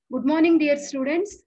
Good morning, dear students.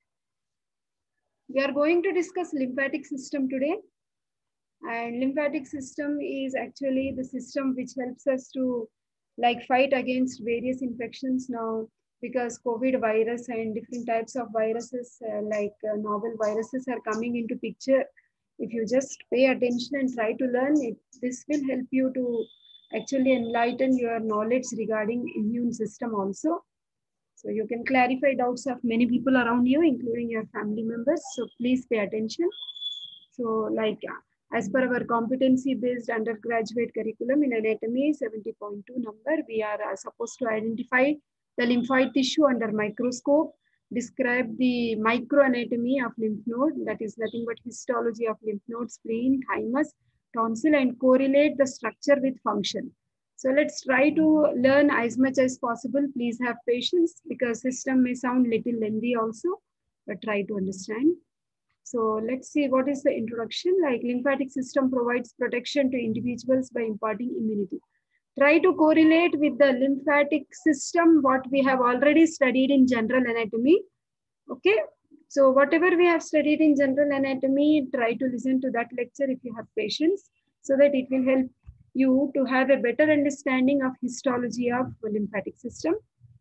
We are going to discuss lymphatic system today. And lymphatic system is actually the system which helps us to fight against various infections now, because COVID virus and different types of viruses novel viruses are coming into picture. If you just pay attention and try to learn it, this will help you to actually enlighten your knowledge regarding immune system also. So you can clarify doubts of many people around you, including your family members. So please pay attention. So as per our competency-based undergraduate curriculum in anatomy 70.2 number, we are supposed to identify the lymphoid tissue under microscope, describe the microanatomy of lymph node, that is nothing but histology of lymph node, spleen, thymus, tonsil, and correlate the structure with function. So let's try to learn as much as possible. Please have patience because system may sound little lengthy also, but try to understand. So let's see what is the introduction. Like lymphatic system provides protection to individuals by imparting immunity. Try to correlate with the lymphatic system what we have already studied in general anatomy. Okay. So whatever we have studied in general anatomy, try to listen to that lecture if you have patience, so that it will help you to have a better understanding of histology of the lymphatic system.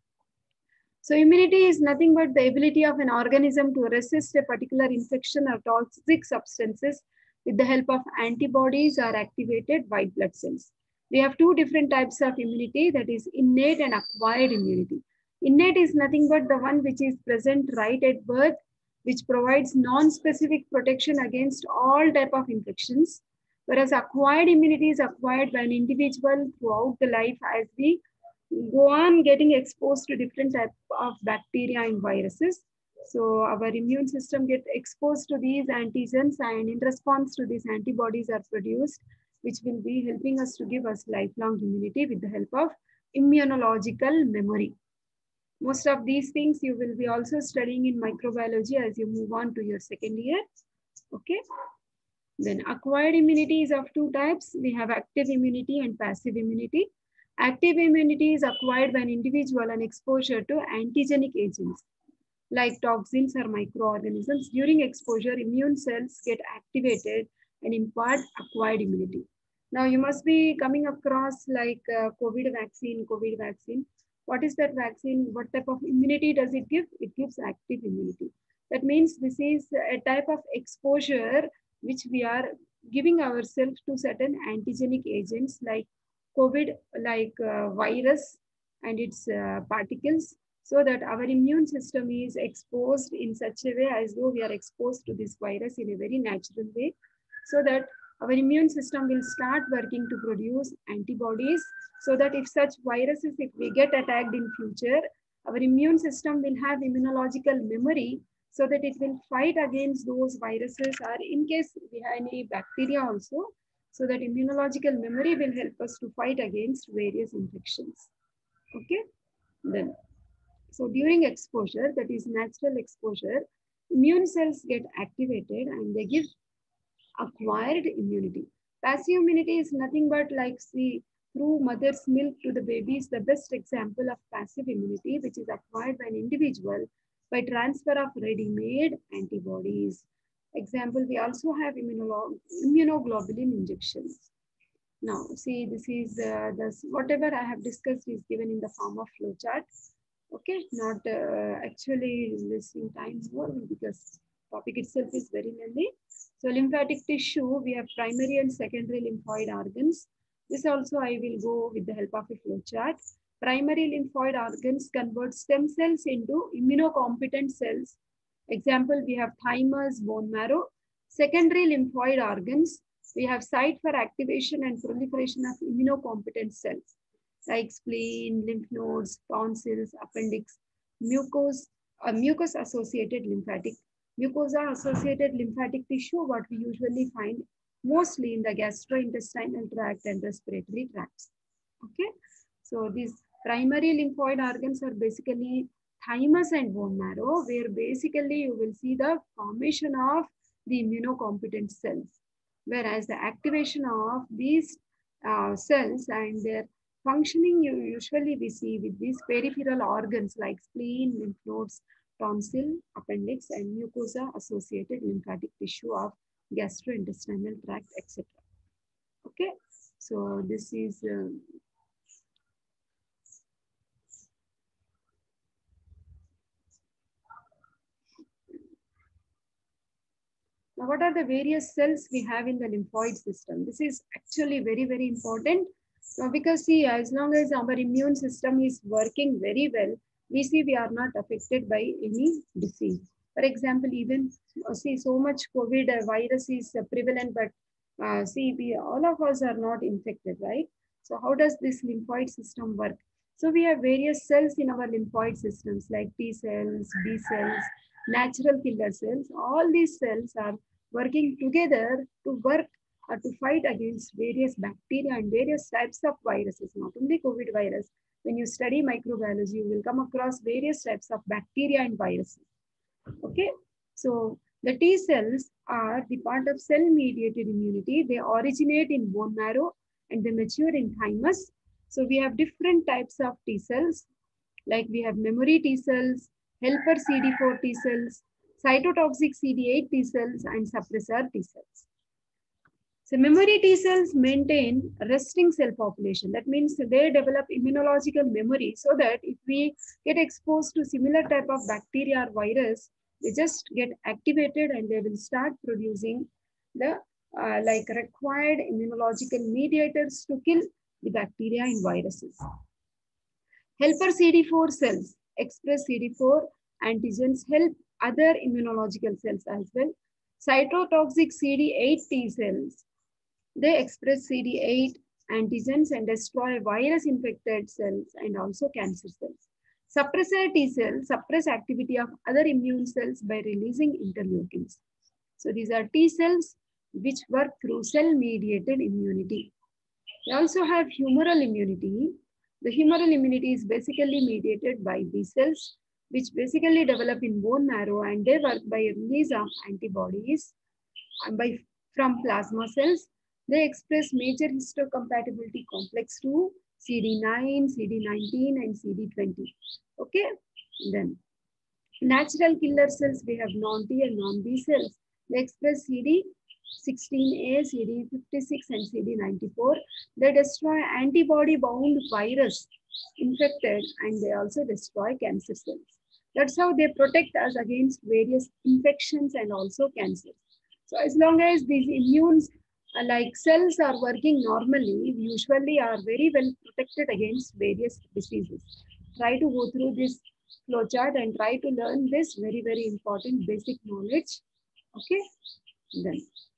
So immunity is nothing but the ability of an organism to resist a particular infection or toxic substances with the help of antibodies or activated white blood cells. We have two different types of immunity, that is innate and acquired immunity. Innate is nothing but the one which is present right at birth, which provides non-specific protection against all type of infections, whereas acquired immunity is acquired by an individual throughout the life as we go on getting exposed to different types of bacteria and viruses. So our immune system gets exposed to these antigens, and in response to these antibodies are produced, which will be helping us to give us lifelong immunity with the help of immunological memory. Most of these things you will be also studying in microbiology as you move on to your second year. Okay. Then acquired immunity is of two types. We have active immunity and passive immunity. Active immunity is acquired by an individual on exposure to antigenic agents like toxins or microorganisms. During exposure, immune cells get activated and impart acquired immunity. Now you must be coming across COVID vaccine. What is that vaccine? What type of immunity does it give? It gives active immunity. That means this is a type of exposure which we are giving ourselves to certain antigenic agents like COVID, virus and its particles, so that our immune system is exposed in such a way as though we are exposed to this virus in a very natural way, so that our immune system will start working to produce antibodies, so that if such viruses, if we get attacked in future, our immune system will have immunological memory, so that it will fight against those viruses, or in case we have any bacteria also, so that immunological memory will help us to fight against various infections. Okay. Then, so during exposure, that is natural exposure, immune cells get activated and they give acquired immunity. Passive immunity is nothing but through mother's milk to the baby is the best example of passive immunity, which is acquired by an individual by transfer of ready-made antibodies. Example, we also have immunoglobulin injections. Now, see, this is this whatever I have discussed is given in the form of flowchart. Okay, not actually wasting time more because topic itself is very lengthy. So lymphatic tissue, we have primary and secondary lymphoid organs. This also I will go with the help of a flowchart. Primary lymphoid organs convert stem cells into immunocompetent cells. Example, we have thymus, bone marrow. Secondary lymphoid organs, we have site for activation and proliferation of immunocompetent cells like spleen, lymph nodes, tonsils, appendix, mucus-associated lymphatic, mucosa-associated lymphatic tissue, what we usually find mostly in the gastrointestinal tract and respiratory tracts. Okay, so these primary lymphoid organs are basically thymus and bone marrow, where basically you will see the formation of the immunocompetent cells, whereas the activation of these cells and their Functioning usually we see with these peripheral organs like spleen, lymph nodes, tonsil, appendix, and mucosa associated lymphatic tissue of gastrointestinal tract, etc. Okay, so this is now what are the various cells we have in the lymphoid system? This is actually very, very important. Because see, as long as our immune system is working very well, we see we are not affected by any disease. For example, even see so much COVID virus is prevalent, but see, we all of us are not infected, right? So how does this lymphoid system work? So we have various cells in our lymphoid systems like T cells, B cells, natural killer cells. All these cells are working together to work to fight against various bacteria and various types of viruses, not only COVID virus. When you study microbiology, you will come across various types of bacteria and viruses. Okay, so the T cells are the part of cell-mediated immunity. They originate in bone marrow and they mature in thymus. So we have different types of T cells, like we have memory T cells, helper CD4 T cells, cytotoxic CD8 T cells, and suppressor T cells. So memory T cells maintain resting cell population. That means they develop immunological memory so that if we get exposed to similar type of bacteria or virus, they just get activated and they will start producing the like required immunological mediators to kill the bacteria and viruses. Helper CD4 cells express CD4 antigens, help other immunological cells as well. Cytotoxic CD8 T cells, they express CD8 antigens and destroy virus-infected cells and also cancer cells. Suppressor T cells suppress activity of other immune cells by releasing interleukins. So these are T cells which work through cell-mediated immunity. We also have humoral immunity. The humoral immunity is basically mediated by B cells, which basically develop in bone marrow, and they work by release of antibodies and from plasma cells. They express major histocompatibility complex 2, CD9, CD19, and CD20. Okay, then natural killer cells, we have non-T and non-B cells. They express CD16A, CD56, and CD94. They destroy antibody-bound virus infected, and they also destroy cancer cells. That's how they protect us against various infections and also cancers. So as long as these immunes like cells are working normally, we usually are very well protected against various diseases. Try to go through this flowchart and try to learn this very, very important basic knowledge. Okay, then.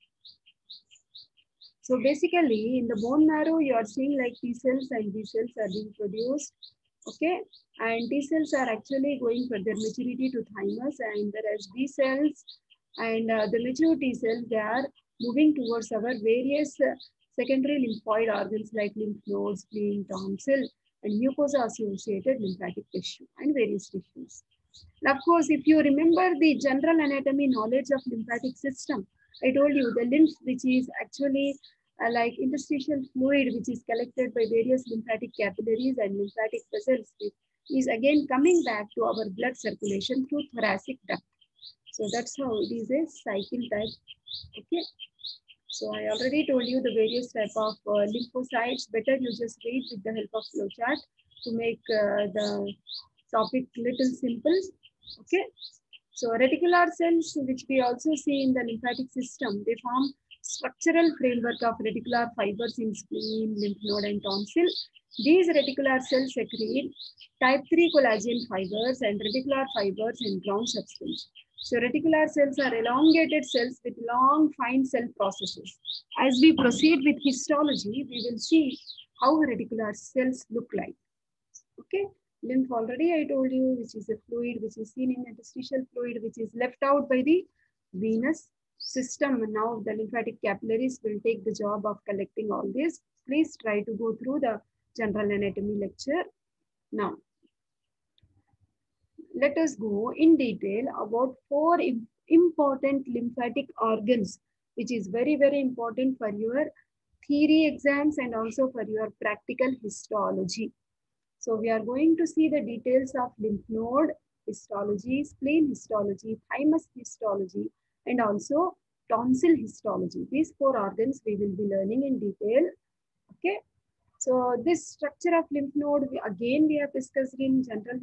So basically in the bone marrow, you are seeing like T cells and B cells are being produced. Okay, and T cells are actually going for their maturity to thymus, and whereas B cells and the mature T cells, they are moving towards our various secondary lymphoid organs like lymph nodes, spleen, tonsil, and mucosa associated lymphatic tissue and various tissues. Now, of course, if you remember the general anatomy knowledge of lymphatic system, I told you the lymph, which is actually like interstitial fluid, which is collected by various lymphatic capillaries and lymphatic vessels, is again coming back to our blood circulation through thoracic duct. So that's how it is a cycle type. Okay. So I already told you the various type of lymphocytes. Better you just read with the help of flowchart to make the topic little simple. Okay. So reticular cells, which we also see in the lymphatic system, they form structural framework of reticular fibers in spleen, lymph node, and tonsil. These reticular cells secrete type 3 collagen fibers and reticular fibers in ground substance. So reticular cells are elongated cells with long fine cell processes. As we proceed with histology, we will see how reticular cells look like. Okay, lymph already I told you, which is a fluid which is seen in interstitial fluid, which is left out by the venous system. Now the lymphatic capillaries will take the job of collecting all this. Please try to go through the general anatomy lecture. Now, let us go in detail about 4 important lymphatic organs, which is very, very important for your theory exams and also for your practical histology. So we are going to see the details of lymph node histology, spleen histology, thymus histology, and also tonsil histology. These four organs we will be learning in detail. Okay. So this structure of lymph node, we have discussed in general,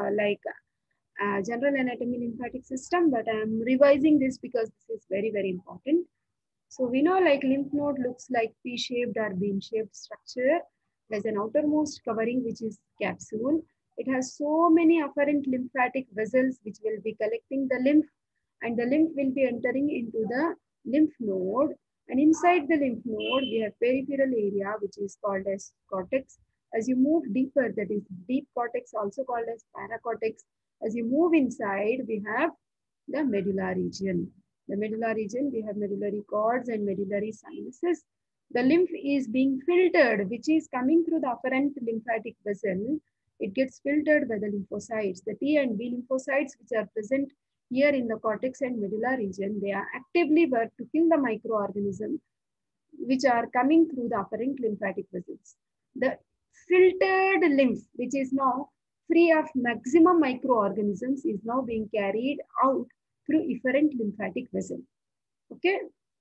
general anatomy lymphatic system, but I am revising this because this is very, very important. So we know like lymph node looks like P-shaped or bean-shaped structure. There's an outermost covering which is capsule. It has so many afferent lymphatic vessels which will be collecting the lymph, and the lymph will be entering into the lymph node. And inside the lymph node, we have peripheral area which is called as cortex. As you move deeper, that is deep cortex, also called as paracortex. As you move inside, we have the medulla region. The medulla region, we have medullary cords and medullary sinuses. The lymph is being filtered, which is coming through the afferent lymphatic vessel. It gets filtered by the lymphocytes. The T and B lymphocytes, which are present here in the cortex and medulla region, they are actively work to kill the microorganisms which are coming through the afferent lymphatic vessels. The filtered lymph, which is now free of maximum microorganisms, is now being carried out through efferent lymphatic vessel. Okay.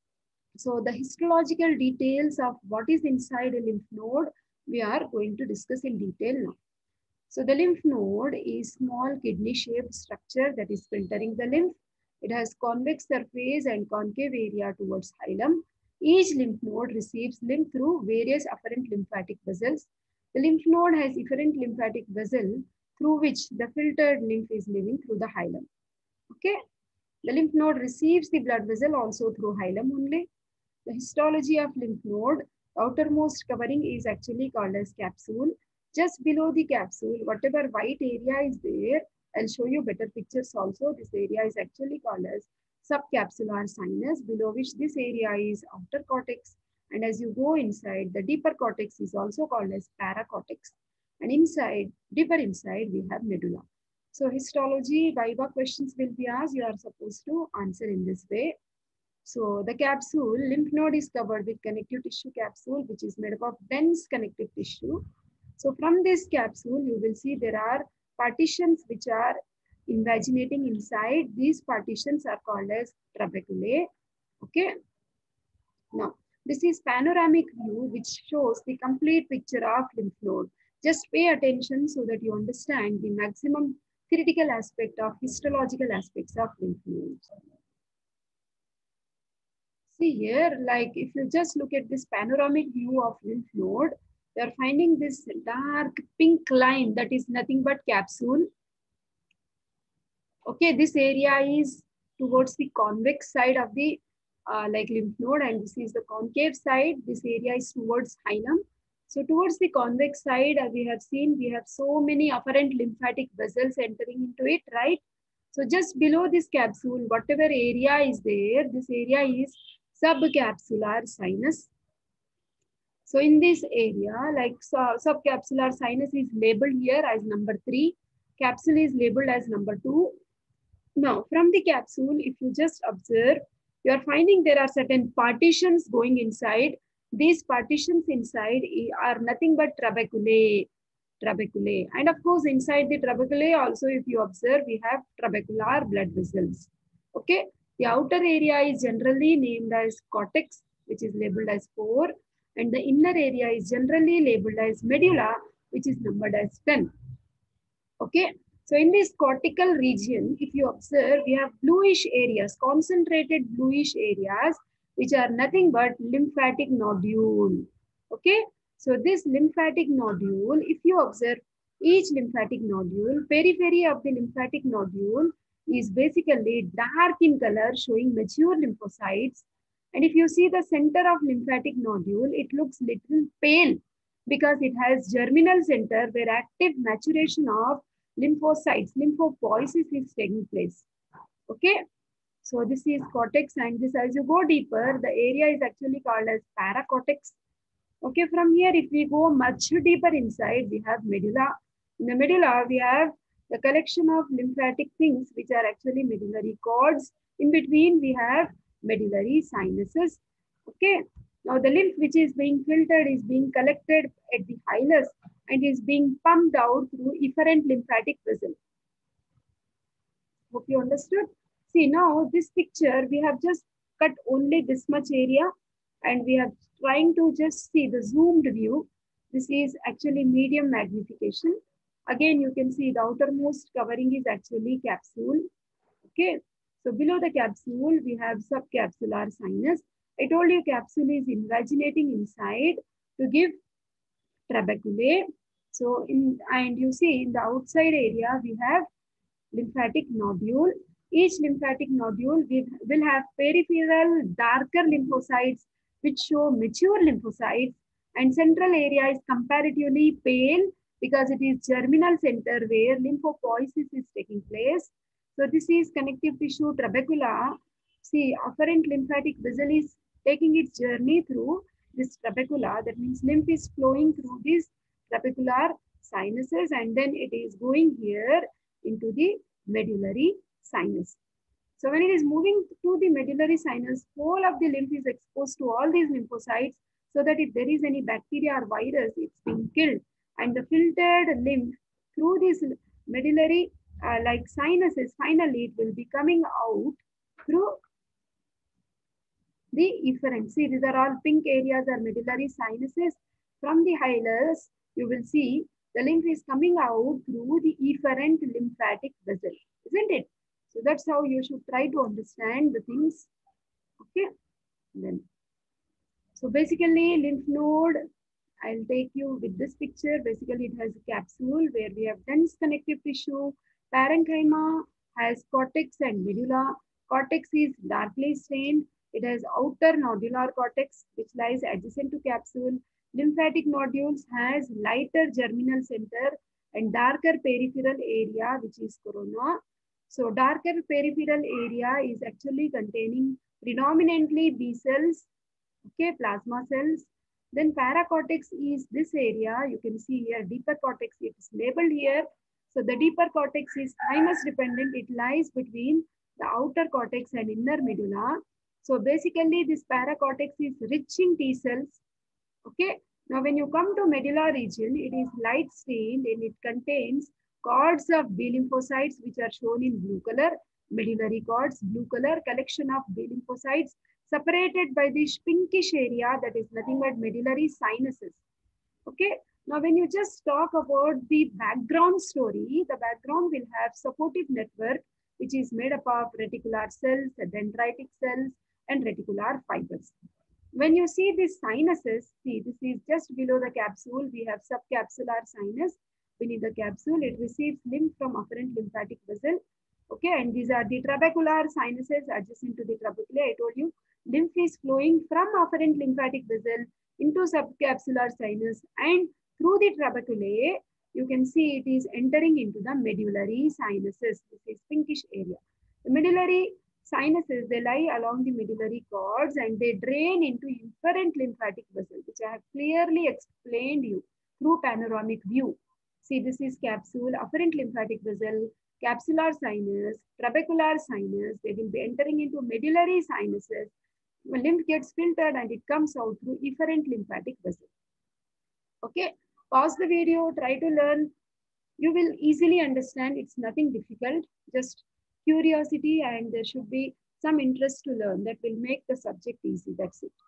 So the histological details of what is inside a lymph node, we are going to discuss in detail now. So the lymph node is small kidney-shaped structure that is filtering the lymph. It has convex surface and concave area towards hilum. Each lymph node receives lymph through various afferent lymphatic vessels. The lymph node has efferent lymphatic vessel through which the filtered lymph is living through the hilum. Okay. The lymph node receives the blood vessel also through hilum only. The histology of lymph node, outermost covering is actually called as capsule. Just below the capsule, whatever white area is there, I'll show you better pictures also. This area is actually called as subcapsular sinus, below which this area is outer cortex. And as you go inside, the deeper cortex is also called as paracortex. And inside, deeper inside, we have medulla. So histology, viva questions will be asked. You are supposed to answer in this way. So the capsule, lymph node is covered with connective tissue capsule, which is made up of dense connective tissue. So from this capsule, you will see there are partitions which are invaginating inside. These partitions are called as trabeculae. Okay. Now, this is panoramic view, which shows the complete picture of lymph node. Just pay attention so that you understand the maximum critical aspect of histological aspects of lymph nodes. See here, like if you just look at this panoramic view of lymph node, you are finding this dark pink line that is nothing but capsule. Okay, this area is towards the convex side of the lymph node, and this is the concave side. This area is towards hilum. So towards the convex side, we have seen we have so many afferent lymphatic vessels entering into it, right? So just below this capsule, whatever area is there, this area is subcapsular sinus. So in this area, like subcapsular sinus is labeled here as number 3. Capsule is labeled as number 2. Now, from the capsule, if you just observe, you are finding there are certain partitions going inside. These partitions inside are nothing but trabeculae. And of course, inside the trabeculae also, if you observe, we have trabecular blood vessels. Okay. The outer area is generally named as cortex, which is labeled as 4. And the inner area is generally labeled as medulla, which is numbered as 10. Okay. So in this cortical region, if you observe, we have bluish areas, concentrated bluish areas, which are nothing but lymphatic nodule. Okay. So this lymphatic nodule, if you observe each lymphatic nodule, periphery of the lymphatic nodule is basically dark in color, showing mature lymphocytes. And if you see the center of lymphatic nodule, it looks little pale because it has germinal center where active maturation of lymphocytes, lymphopoiesis is taking place. Okay. So this is cortex, and this, as you go deeper, the area is actually called as paracortex. Okay. From here, if we go much deeper inside, we have medulla. In the medulla, we have the collection of lymphatic things, which are actually medullary cords. In between, we have medullary sinuses. Okay. Now the lymph which is being filtered is being collected at the hilus and is being pumped out through efferent lymphatic vessel. Hope you understood. See, now this picture, we have just cut only this much area and we are trying to just see the zoomed view. This is actually medium magnification. Again, you can see the outermost covering is actually capsule. Okay. So below the capsule, we have subcapsular sinus. I told you capsule is invaginating inside to give trabeculae. So and you see in the outside area, we have lymphatic nodule. Each lymphatic nodule will have peripheral darker lymphocytes which show mature lymphocytes, and central area is comparatively pale because it is germinal center where lymphopoiesis is taking place. So this is connective tissue trabecula. See, afferent lymphatic vessel is taking its journey through this trabecula. That means lymph is flowing through these trabecular sinuses and then it is going here into the medullary sinus. So when it is moving to the medullary sinus, whole of the lymph is exposed to all these lymphocytes so that if there is any bacteria or virus, it's being killed. And the filtered lymph through these medullary like sinuses, finally it will be coming out through the efferent. See, these are all pink areas are medullary sinuses. From the hilus, you will see the lymph is coming out through the efferent lymphatic vessel, isn't it? So that's how you should try to understand the things. Okay. Then, so basically lymph node, I'll take you with this picture. Basically it has a capsule where we have dense connective tissue. Parenchyma has cortex and medulla. Cortex is darkly stained. It has outer nodular cortex which lies adjacent to capsule. Lymphatic nodules has lighter germinal center and darker peripheral area which is corona. So darker peripheral area is actually containing predominantly B cells, okay, plasma cells. Then paracortex is this area. You can see here deeper cortex. It is labeled here. So the deeper cortex is thymus dependent. It lies between the outer cortex and inner medulla. So basically this paracortex is rich in T cells. Okay. Now when you come to medulla region, it is light stained and it contains cords of B lymphocytes which are shown in blue color. Medullary cords, blue color, collection of B lymphocytes separated by this pinkish area that is nothing but medullary sinuses. Okay. Now when you just talk about the background story, the background will have supportive network which is made up of reticular cells, dendritic cells and reticular fibers. When you see these sinuses, see this is just below the capsule, we have subcapsular sinus. Beneath the capsule, it receives lymph from afferent lymphatic vessel. Okay, and these are the trabecular sinuses adjacent to the trabeculae. I told you, lymph is flowing from afferent lymphatic vessel into subcapsular sinus and through the trabeculae, you can see it is entering into the medullary sinuses. This is pinkish area. The medullary sinuses, they lie along the medullary cords and they drain into efferent lymphatic vessel, which I have clearly explained you through panoramic view. See, this is capsule, afferent lymphatic vessel, capsular sinus, trabecular sinus. They will be entering into medullary sinuses. When lymph gets filtered and it comes out through efferent lymphatic vessel. Okay, pause the video, try to learn. You will easily understand. It's nothing difficult. Just curiosity and there should be some interest to learn that will make the subject easy. That's it.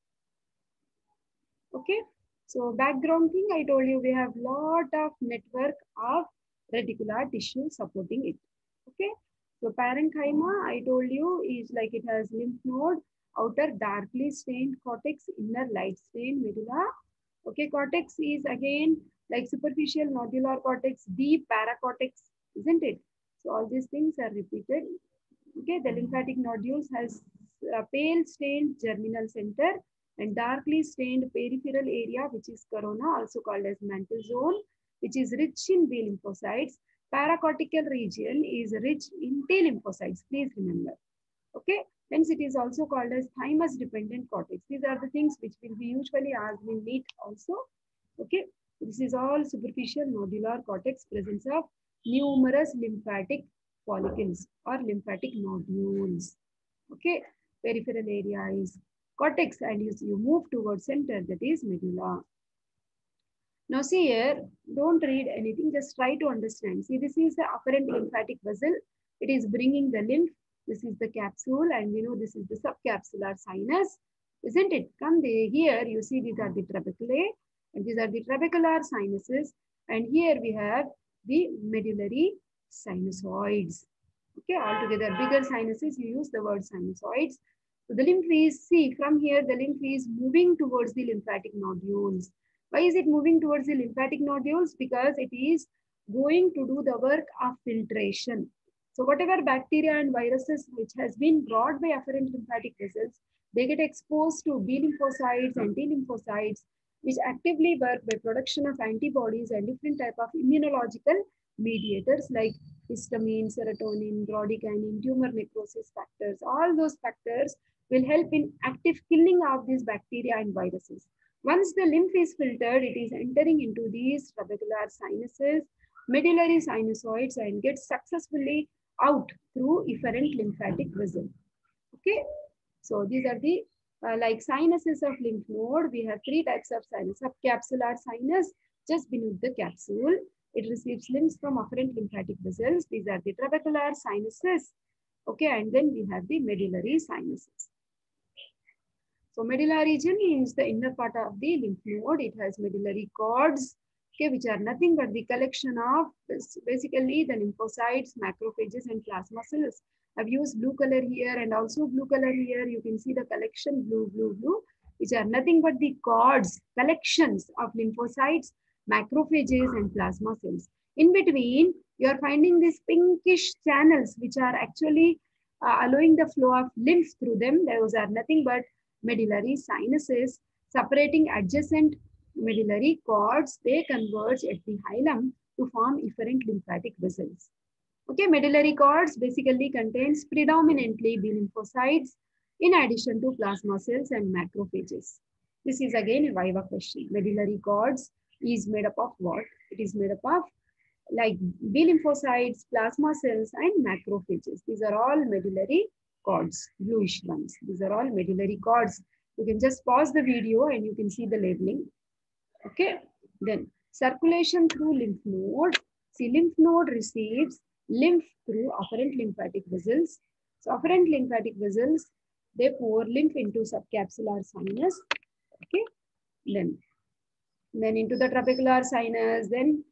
Okay. So background thing, I told you we have lot of network of reticular tissue supporting it. Okay. So parenchyma, I told you, is like it has lymph node, outer darkly stained cortex, inner light stained medulla. Okay. Cortex is again like superficial nodular cortex, deep paracortex, isn't it? So all these things are repeated. Okay. The lymphatic nodules has a pale stained germinal center and darkly stained peripheral area, which is corona, also called as mantle zone, which is rich in B lymphocytes. Paracortical region is rich in T lymphocytes. Please remember. Okay. Hence, it is also called as thymus dependent cortex. These are the things which will be usually asked in NEET also. Okay. This is all superficial nodular cortex, presence of numerous lymphatic follicles or lymphatic nodules. Okay. Peripheral area is cortex, and you move towards center, that is medulla. Now see here, don't read anything, just try to understand. See, this is the afferent lymphatic vessel. It is bringing the lymph. This is the capsule, and we know this is the subcapsular sinus, isn't it? Come there, here you see these are the trabeculae, and these are the trabecular sinuses, and here we have the medullary sinusoids. Okay, altogether bigger sinuses, you use the word sinusoids. So the lymph is, see from here, the lymph is moving towards the lymphatic nodules. Why is it moving towards the lymphatic nodules? Because it is going to do the work of filtration. So whatever bacteria and viruses which has been brought by afferent lymphatic vessels, they get exposed to B lymphocytes and T lymphocytes, which actively work by production of antibodies and different type of immunological mediators like histamine, serotonin, bradykinin, tumor necrosis factors. All those factors will help in active killing of these bacteria and viruses. Once the lymph is filtered, it is entering into these trabecular sinuses, medullary sinusoids, and gets successfully out through efferent lymphatic vessel. Okay, so these are the like sinuses of lymph node. We have three types of sinus: subcapsular sinus, just beneath the capsule. It receives lymphs from afferent lymphatic vessels. These are the trabecular sinuses. Okay, and then we have the medullary sinuses. So medulla region is the inner part of the lymph node. It has medullary cords, okay, which are nothing but the collection of basically the lymphocytes, macrophages, and plasma cells. I've used blue color here and also blue color here. You can see the collection blue, blue, blue, which are nothing but the cords, collections of lymphocytes, macrophages, and plasma cells. In between, you are finding these pinkish channels, which are actually allowing the flow of lymph through them. Those are nothing but medullary sinuses separating adjacent medullary cords. They converge at the hilum to form efferent lymphatic vessels. Okay, medullary cords basically contains predominantly B lymphocytes in addition to plasma cells and macrophages. This is again a viva question. Medullary cords is made up of what? It is made up of like B lymphocytes, plasma cells, and macrophages. These are all medullary cords, bluish ones. These are all medullary cords. You can just pause the video and you can see the labeling. Okay, then circulation through lymph node. See, lymph node receives lymph through afferent lymphatic vessels. So afferent lymphatic vessels, they pour lymph into subcapsular sinus. Okay, then into the trabecular sinus. Then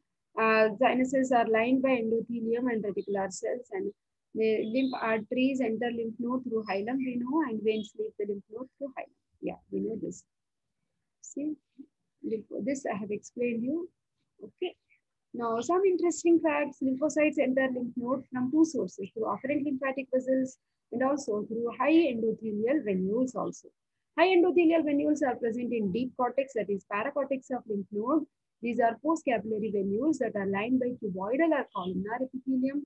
sinuses are lined by endothelium and reticular cells, and the lymph arteries enter lymph node through hilum, we know, and veins leave the lymph node through hilum. Yeah, we know this. See, this I have explained you. Okay. Now, some interesting facts: lymphocytes enter lymph node from two sources, through afferent lymphatic vessels and also through high endothelial venules also. High endothelial venules are present in deep cortex, that is paracortex of lymph node. These are postcapillary venules that are lined by cuboidal or columnar epithelium.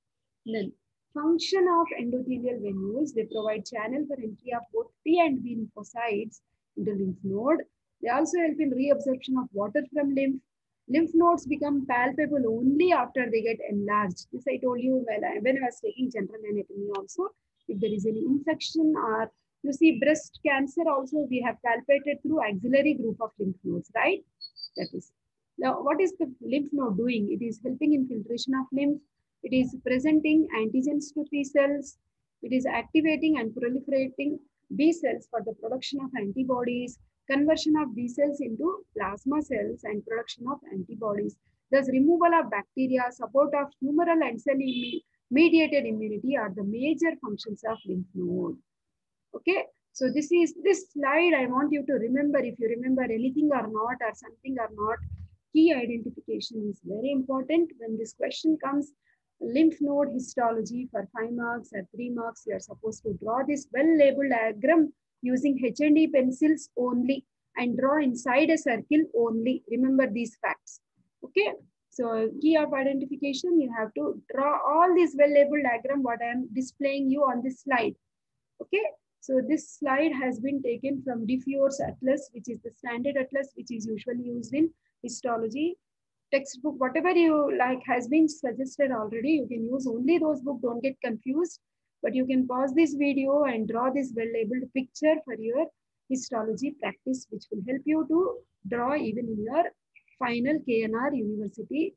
Then, function of endothelial venules: they provide channel for entry of both T and B lymphocytes into lymph node. They also help in reabsorption of water from lymph. Lymph nodes become palpable only after they get enlarged. This I told you when I was taking general anatomy also. If there is any infection, or you see breast cancer also, we have palpated through axillary group of lymph nodes, right? That is. Now, what is the lymph node doing? It is helping in filtration of lymph. It is presenting antigens to T cells. It is activating and proliferating B cells for the production of antibodies, conversion of B cells into plasma cells, and production of antibodies. Thus, removal of bacteria, support of humoral and cell-mediated immunity are the major functions of lymph node. Okay, so this slide I want you to remember. If you remember anything or not, or something or not, key identification is very important. When this question comes, lymph node histology for 5 marks or 3 marks, you are supposed to draw this well-labeled diagram using H&E pencils only and draw inside a circle only. Remember these facts. Okay, so key of identification, you have to draw all these well-labeled diagram what I am displaying you on this slide. Okay, so this slide has been taken from Diffeur's atlas, which is the standard atlas which is usually used in histology textbook. Whatever you like has been suggested already. You can use only those books. Don't get confused. But you can pause this video and draw this well-labeled picture for your histology practice, which will help you to draw even in your final KNR university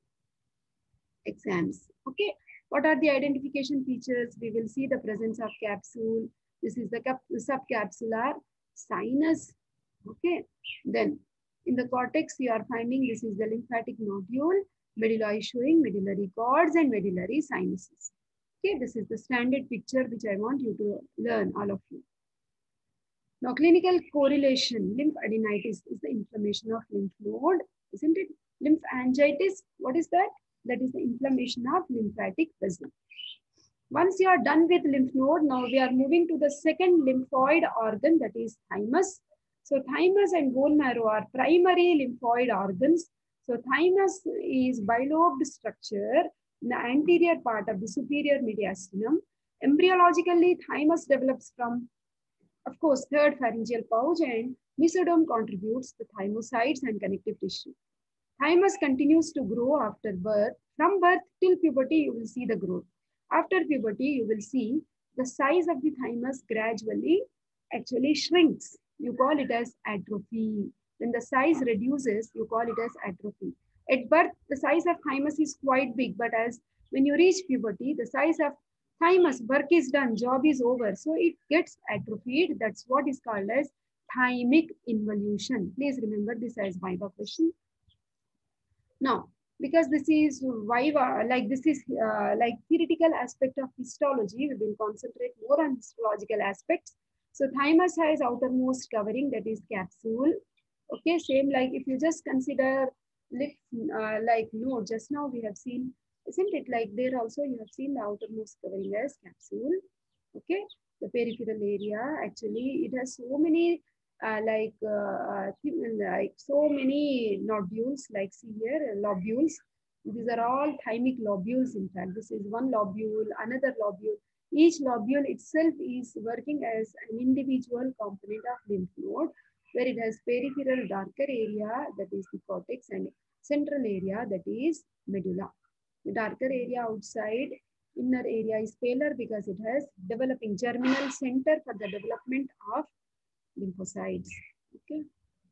exams. Okay, what are the identification features? We will see the presence of capsule. This is the subcapsular sinus. Okay, then in the cortex, you are finding this is the lymphatic nodule. Medulla is showing medullary cords and medullary sinuses. Okay, this is the standard picture which I want you to learn, all of you. Now, clinical correlation, lymphadenitis is the inflammation of lymph node, isn't it? Lymphangitis, what is that? That is the inflammation of lymphatic vessel. Once you are done with lymph node, now we are moving to the second lymphoid organ, that is thymus. So thymus and bone marrow are primary lymphoid organs. So thymus is bilobed structure in the anterior part of the superior mediastinum. Embryologically, thymus develops from, of course, third pharyngeal pouch, and mesoderm contributes to thymocytes and connective tissue. Thymus continues to grow after birth. From birth till puberty, you will see the growth. After puberty, you will see the size of the thymus gradually actually shrinks. You call it as atrophy. When the size reduces, you call it as atrophy. At birth, the size of thymus is quite big, but as when you reach puberty, the size of thymus, work is done, job is over. So it gets atrophied. That's what is called as thymic involution. Please remember this as Viva question. Now, because this is Viva, like this is like theoretical aspect of histology, we will concentrate more on histological aspects. So thymus has outermost covering, that is capsule. Okay, same like if you just consider like no, just now we have seen, isn't it, like there also you have seen the outermost covering as capsule. Okay, the peripheral area, actually it has so many like so many nodules, like see here, lobules. These are all thymic lobules. In fact, this is one lobule, another lobule. Each lobule itself is working as an individual component of lymph node, where it has peripheral darker area, that is the cortex, and central area, that is medulla. The darker area outside, inner area is paler because it has developing germinal center for the development of lymphocytes. Okay.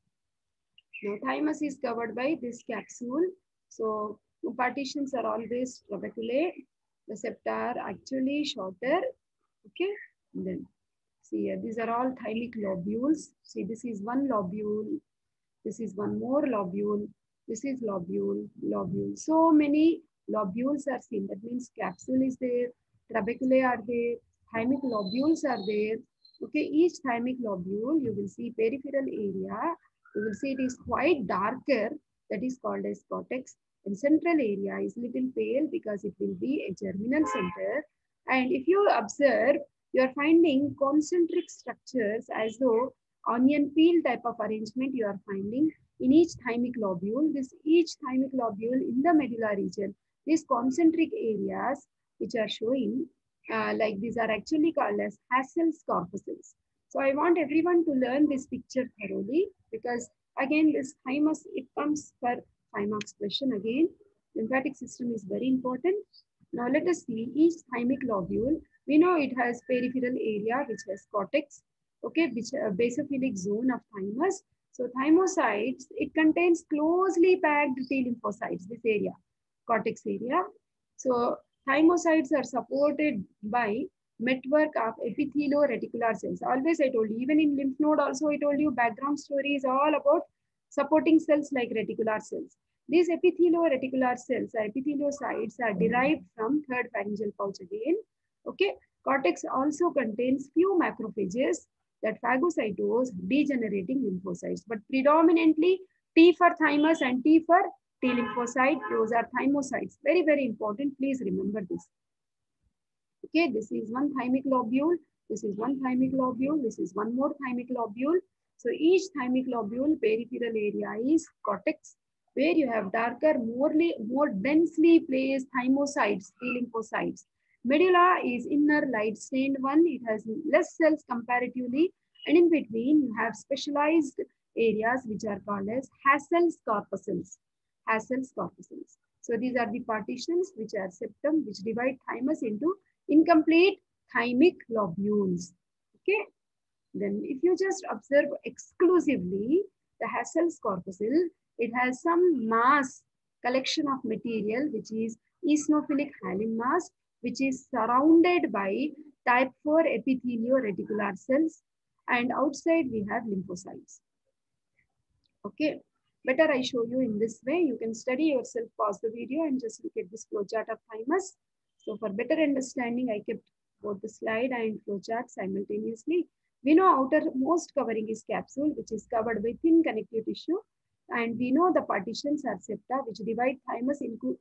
Now thymus is covered by this capsule. So partitions are always trabeculae. The septa are actually shorter. Okay. And then see here, these are all thymic lobules. See, this is one lobule. This is one more lobule. This is lobule. So many lobules are seen. That means capsule is there, trabeculae are there, thymic lobules are there. Okay, each thymic lobule, you will see peripheral area. You will see it is quite darker. That is called as cortex. And central area is little pale because it will be a germinal center. And if you observe, you are finding concentric structures as though onion peel type of arrangement you are finding in each thymic lobule. This each thymic lobule in the medulla region, these concentric areas which are showing like these are actually called as Hassel's corpuscles. So I want everyone to learn this picture thoroughly, because again this thymus, it comes for 5 marks question again. Lymphatic system is very important. Now let us see each thymic lobule. We know it has peripheral area which has cortex, okay, which basophilic zone of thymus. So thymocytes, it contains closely packed T lymphocytes, this area, cortex area. So thymocytes are supported by network of epithelioreticular cells. Always I told you, even in lymph node also I told you, background story is all about supporting cells like reticular cells. These epithelioreticular cells, epitheliocytes, are derived from third pharyngeal pouch again. Okay, cortex also contains few macrophages that phagocytose degenerating lymphocytes, but predominantly T for thymus and T for T lymphocyte, those are thymocytes. Very, very important. Please remember this. Okay, this is one thymic lobule. This is one thymic lobule. This is one more thymic lobule. So each thymic lobule peripheral area is cortex, where you have darker, more densely placed thymocytes, T lymphocytes. Medulla is inner light stained one. It has less cells comparatively, and in between you have specialized areas which are called as Hassel's corpuscles. Hassel's corpuscles. So these are the partitions which are septum, which divide thymus into incomplete thymic lobules. Okay. Then if you just observe exclusively the Hassel's corpuscle, it has some mass collection of material which is eosinophilic hyaline mass, which is surrounded by type 4 epithelio-reticular cells, and outside we have lymphocytes. Okay, better I show you in this way. You can study yourself, pause the video and just look at this flowchart of thymus. So for better understanding, I kept both the slide and flowchart simultaneously. We know outermost covering is capsule, which is covered by thin connective tissue. And we know the partitions are septa, which divide thymus into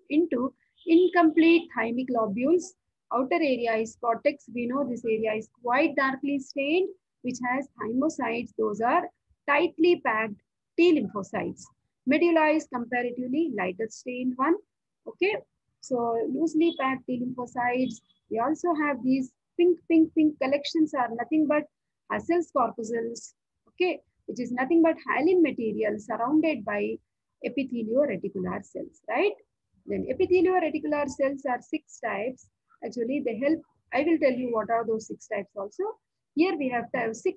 incomplete thymic lobules. Outer area is cortex. We know this area is quite darkly stained, which has thymocytes. Those are tightly packed T lymphocytes. Medulla is comparatively lighter stained one. Okay, so loosely packed T lymphocytes. We also have these pink collections are nothing but Hassel's corpuscles. Okay, which is nothing but hyaline material surrounded by epithelio-reticular cells, right? Then epithelio-reticular cells are 6 types. Actually, they help. I will tell you what are those 6 types also. Here we have type 6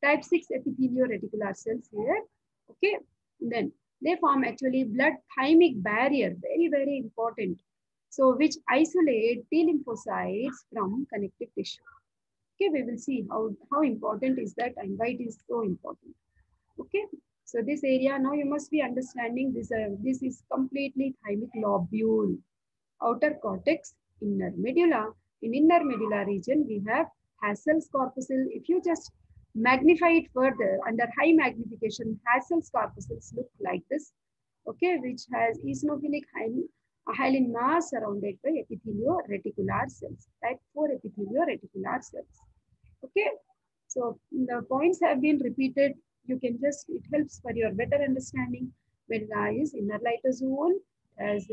epithelio-reticular cells here. Okay, then they form actually blood thymic barrier, very important. So which isolate T lymphocytes from connective tissue. Okay, we will see how important is that and why it is so important. Okay, so this area now you must be understanding this. This is completely thymic lobule, outer cortex, inner medulla. In inner medulla region, we have Hassel's corpuscle. If you just magnify it further, under high magnification, Hassel's corpuscles look like this, okay, which has eosinophilic hyaline mass surrounded by epithelio-reticular cells, type 4 epithelio-reticular cells. Okay, so the points have been repeated. You can just, it helps for your better understanding. Medulla is inner lysosomal, has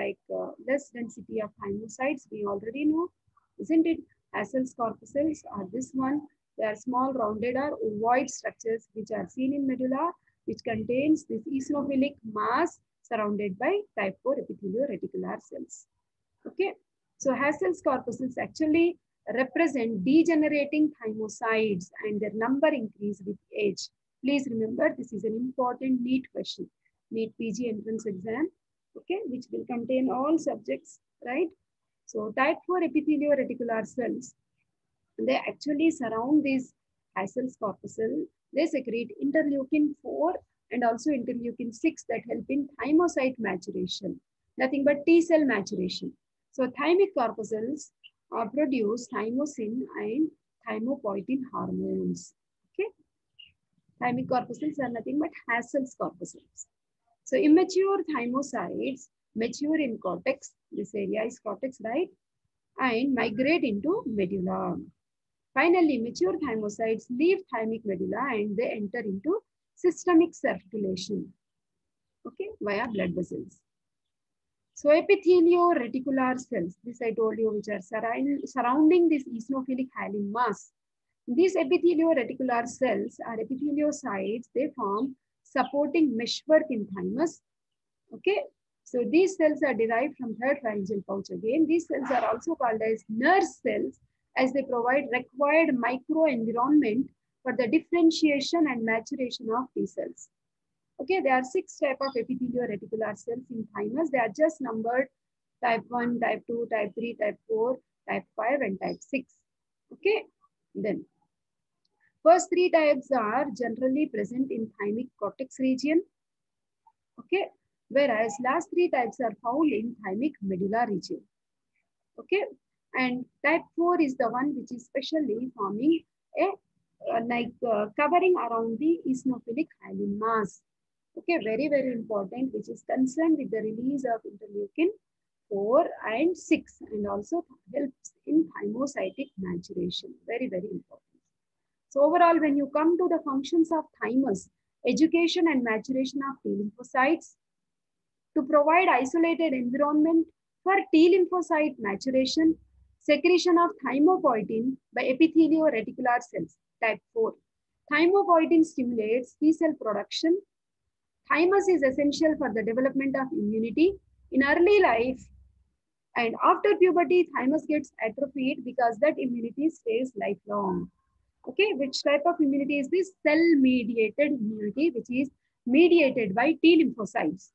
less density of thymocytes, we already know, isn't it? Hassel's corpuscles are this one. They are small rounded or ovoid structures which are seen in medulla, which contains this eosinophilic mass surrounded by type 4 epithelio-reticular cells. Okay, so Hassel's corpuscles actually represent degenerating thymocytes and their number increase with age. Please remember, this is an important NEET question, NEET PG entrance exam, okay, which will contain all subjects, right? So type 4 epithelio-reticular cells, they actually surround these Hassel's corpuscle. They secrete interleukin 4 and also interleukin 6 that help in thymocyte maturation, nothing but T cell maturation. So thymic corpuscles produce thymosin and thymopoietin hormones. Okay, thymic corpuscles are nothing but Hassel's corpuscles. So immature thymocytes mature in cortex. This area is cortex, right? And migrate into medulla. Finally, mature thymocytes leave thymic medulla and they enter into systemic circulation, okay, via blood vessels. So epithelio-reticular cells, this I told you, which are surrounding this eosinophilic hyaline mass. These epithelio-reticular cells are epitheliocytes. They form supporting meshwork in thymus. Okay, so these cells are derived from third pharyngeal pouch again. These cells are also called as nurse cells as they provide required microenvironment for the differentiation and maturation of T cells. Okay, there are 6 types of epithelio-reticular cells in thymus. They are just numbered type 1, type 2, type 3, type 4, type 5 and type 6. Okay, then first 3 types are generally present in thymic cortex region. Okay, whereas last 3 types are found in thymic medulla region. Okay, and type 4 is the one which is specially forming a covering around the eosinophilic hyaline mass. Okay, very important, which is concerned with the release of interleukin 4 and 6 and also helps in thymocytic maturation. Very important. So overall, when you come to the functions of thymus, education and maturation of T lymphocytes, to provide isolated environment for T lymphocyte maturation, secretion of thymopoietin by epithelio-reticular cells, type 4. Thymopoietin stimulates T cell production. Thymus is essential for the development of immunity. In early life and after puberty, thymus gets atrophied because that immunity stays lifelong. Okay, which type of immunity is this? Cell-mediated immunity, which is mediated by T lymphocytes.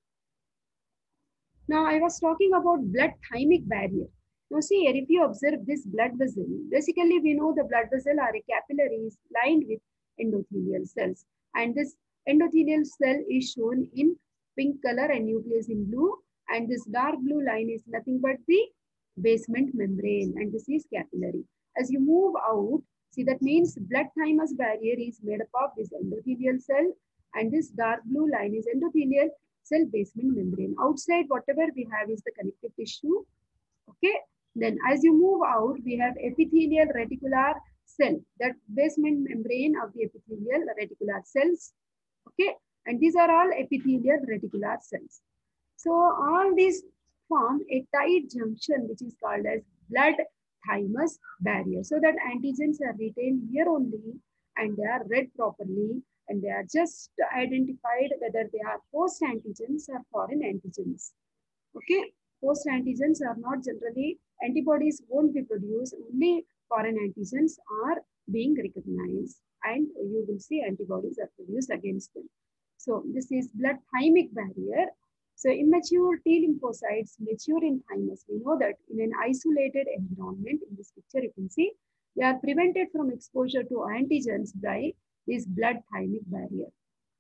Now, I was talking about blood thymic barrier. Now, see here, if you observe this blood vessel, basically we know the blood vessel are a capillaries lined with endothelial cells. And this endothelial cell is shown in pink color and nucleus in blue. And this dark blue line is nothing but the basement membrane. And this is capillary. As you move out, see that means blood thymus barrier is made up of this endothelial cell. And this dark blue line is endothelial cell basement membrane. Outside, whatever we have is the connective tissue. Okay. Then as you move out, we have epithelial reticular cell, that basement membrane of the epithelial reticular cells. Okay. And these are all epithelial reticular cells. So all these form a tight junction, which is called as blood thymus barrier. So that antigens are retained here only and they are read properly and they are just identified whether they are host antigens or foreign antigens. Okay, host antigens are not generally, antibodies won't be produced, only foreign antigens are being recognized and you will see antibodies are produced against them. So this is blood thymic barrier. So immature T lymphocytes mature in thymus. We know that in an isolated environment, in this picture you can see, they are prevented from exposure to antigens by this blood thymic barrier.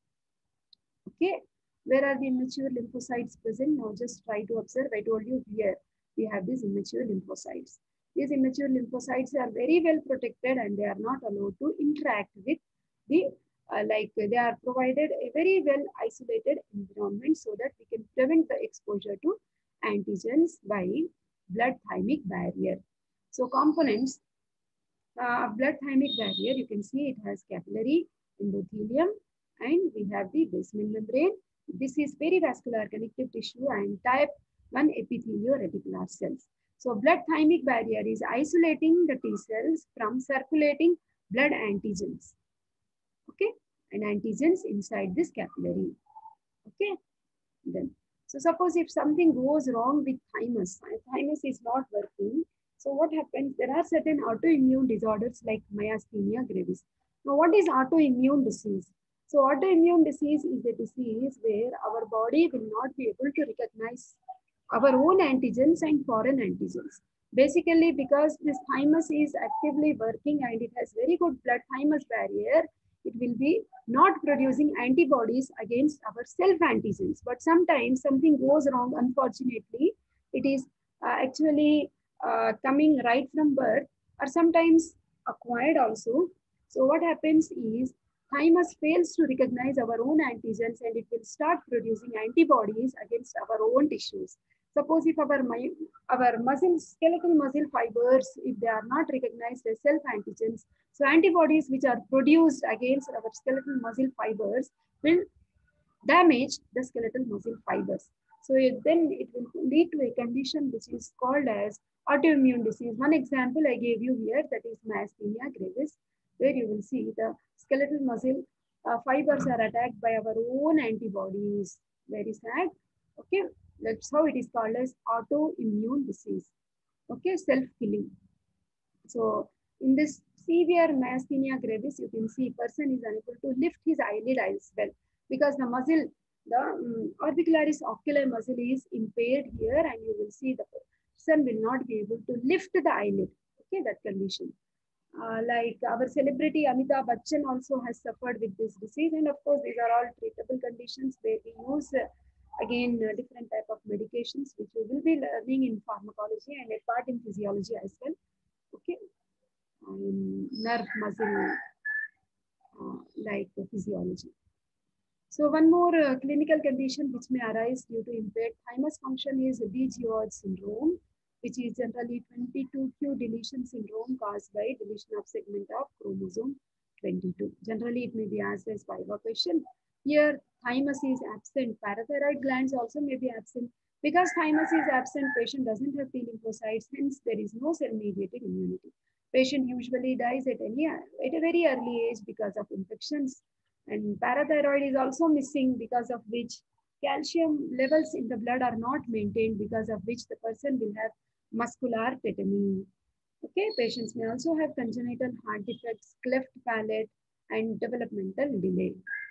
Okay, where are the immature lymphocytes present? Now just try to observe. I told you here we have these immature lymphocytes. These immature lymphocytes are very well protected and they are not allowed to interact with the like they are provided a very well isolated environment so that we can prevent the exposure to antigens by blood thymic barrier. So components of blood thymic barrier, you can see it has capillary, endothelium, and we have the basement membrane. This is perivascular connective tissue and type 1 epithelio-reticular cells. So blood thymic barrier is isolating the T cells from circulating blood antigens. Okay, and antigens inside this capillary. Okay, then. So suppose if something goes wrong with thymus, thymus is not working. So what happens? There are certain autoimmune disorders like myasthenia gravis. Now, what is autoimmune disease? So autoimmune disease is a disease where our body will not be able to recognize our own antigens and foreign antigens. Basically, because this thymus is actively working and it has very good blood thymus barrier, it will be not producing antibodies against our self-antigens. But sometimes something goes wrong, unfortunately, it is actually coming right from birth or sometimes acquired also. So what happens is thymus fails to recognize our own antigens and it will start producing antibodies against our own tissues. Suppose if our muscle, skeletal muscle fibers, if they are not recognized as self-antigens, so antibodies which are produced against our skeletal muscle fibers will damage the skeletal muscle fibers. So then it will lead to a condition which is called as autoimmune disease. One example I gave you here, that is myasthenia gravis, where you will see the skeletal muscle fibers are attacked by our own antibodies. Very sad. Okay, that's how it is called as autoimmune disease. Okay, self-killing. So in this severe myasthenia gravis, you can see person is unable to lift his eyelid as well because the muscle, the orbicularis oculi muscle is impaired here and you will see the person will not be able to lift the eyelid. Okay, that condition. Like our celebrity Amitabh Bachchan also has suffered with this disease, and of course these are all treatable conditions where we use again different type of medications which we will be learning in pharmacology and a part in physiology as well. Okay, nerve muscle like physiology. So one more clinical condition which may arise due to impaired thymus function is DGOH syndrome, which is generally 22q deletion syndrome caused by deletion of segment of chromosome 22. Generally, it may be asked as Viva question. Here, thymus is absent. Parathyroid glands also may be absent. Because thymus is absent, patient doesn't have T lymphocytes, hence there is no cell-mediated immunity. Patient usually dies at a very early age because of infections. And parathyroid is also missing, because of which calcium levels in the blood are not maintained, because of which the person will have muscular tetany. Okay, patients may also have congenital heart defects, cleft palate, and developmental delay.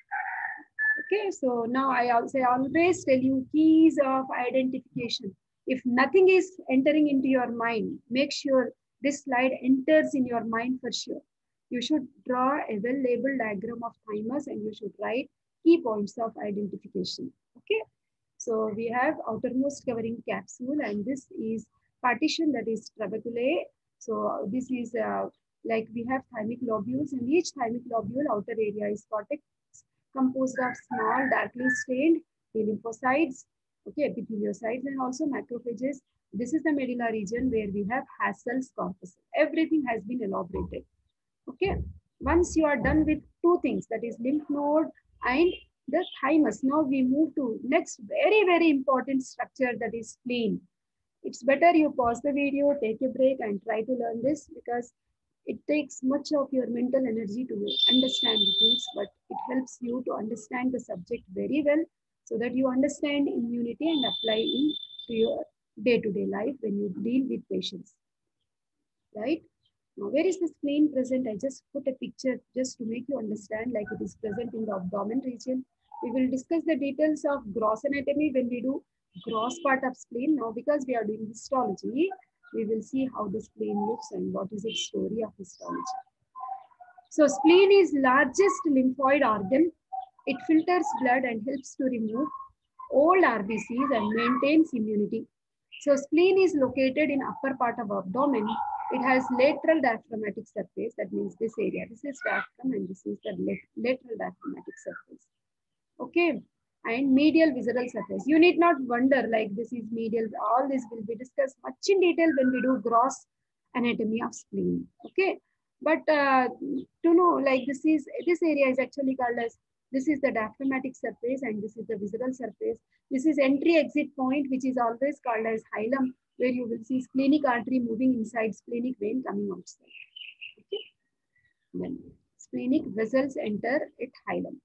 Okay, so now I also always tell you keys of identification. If nothing is entering into your mind, make sure this slide enters in your mind for sure. You should draw a well-labeled diagram of thymus and you should write key points of identification. Okay, so we have outermost covering capsule and this is partition that is trabeculae. So this is like we have thymic lobules and each thymic lobule outer area is cortex composed of small, darkly stained T lymphocytes, okay, epitheliocytes, and also macrophages. This is the medulla region where we have Hassel's corpus. Everything has been elaborated. Okay. Once you are done with two things, that is lymph node and the thymus. Now we move to next very important structure, that is spleen. It's better you pause the video, take a break and try to learn this because it takes much of your mental energy to understand the things, but it helps you to understand the subject very well so that you understand immunity and apply it to your day-to-day life when you deal with patients, right? Now, where is the spleen present? I just put a picture just to make you understand like it is present in the abdomen region. We will discuss the details of gross anatomy when we do gross part of spleen. Now, because we are doing histology, we will see how the spleen looks and what is its story of histology. So, spleen is largest lymphoid organ. It filters blood and helps to remove old RBCs and maintains immunity. So, spleen is located in upper part of abdomen. It has lateral diaphragmatic surface. That means this area. This is diaphragm and this is the lateral diaphragmatic surface. Okay. And medial visceral surface. You need not wonder like this is medial. All this will be discussed much in detail when we do gross anatomy of spleen. Okay. But to know like this area is actually called as, this is the diaphragmatic surface and this is the visceral surface. This is entry exit point, which is always called as hilum, where you will see splenic artery moving inside, splenic vein coming outside. Okay. Then splenic vessels enter at hilum.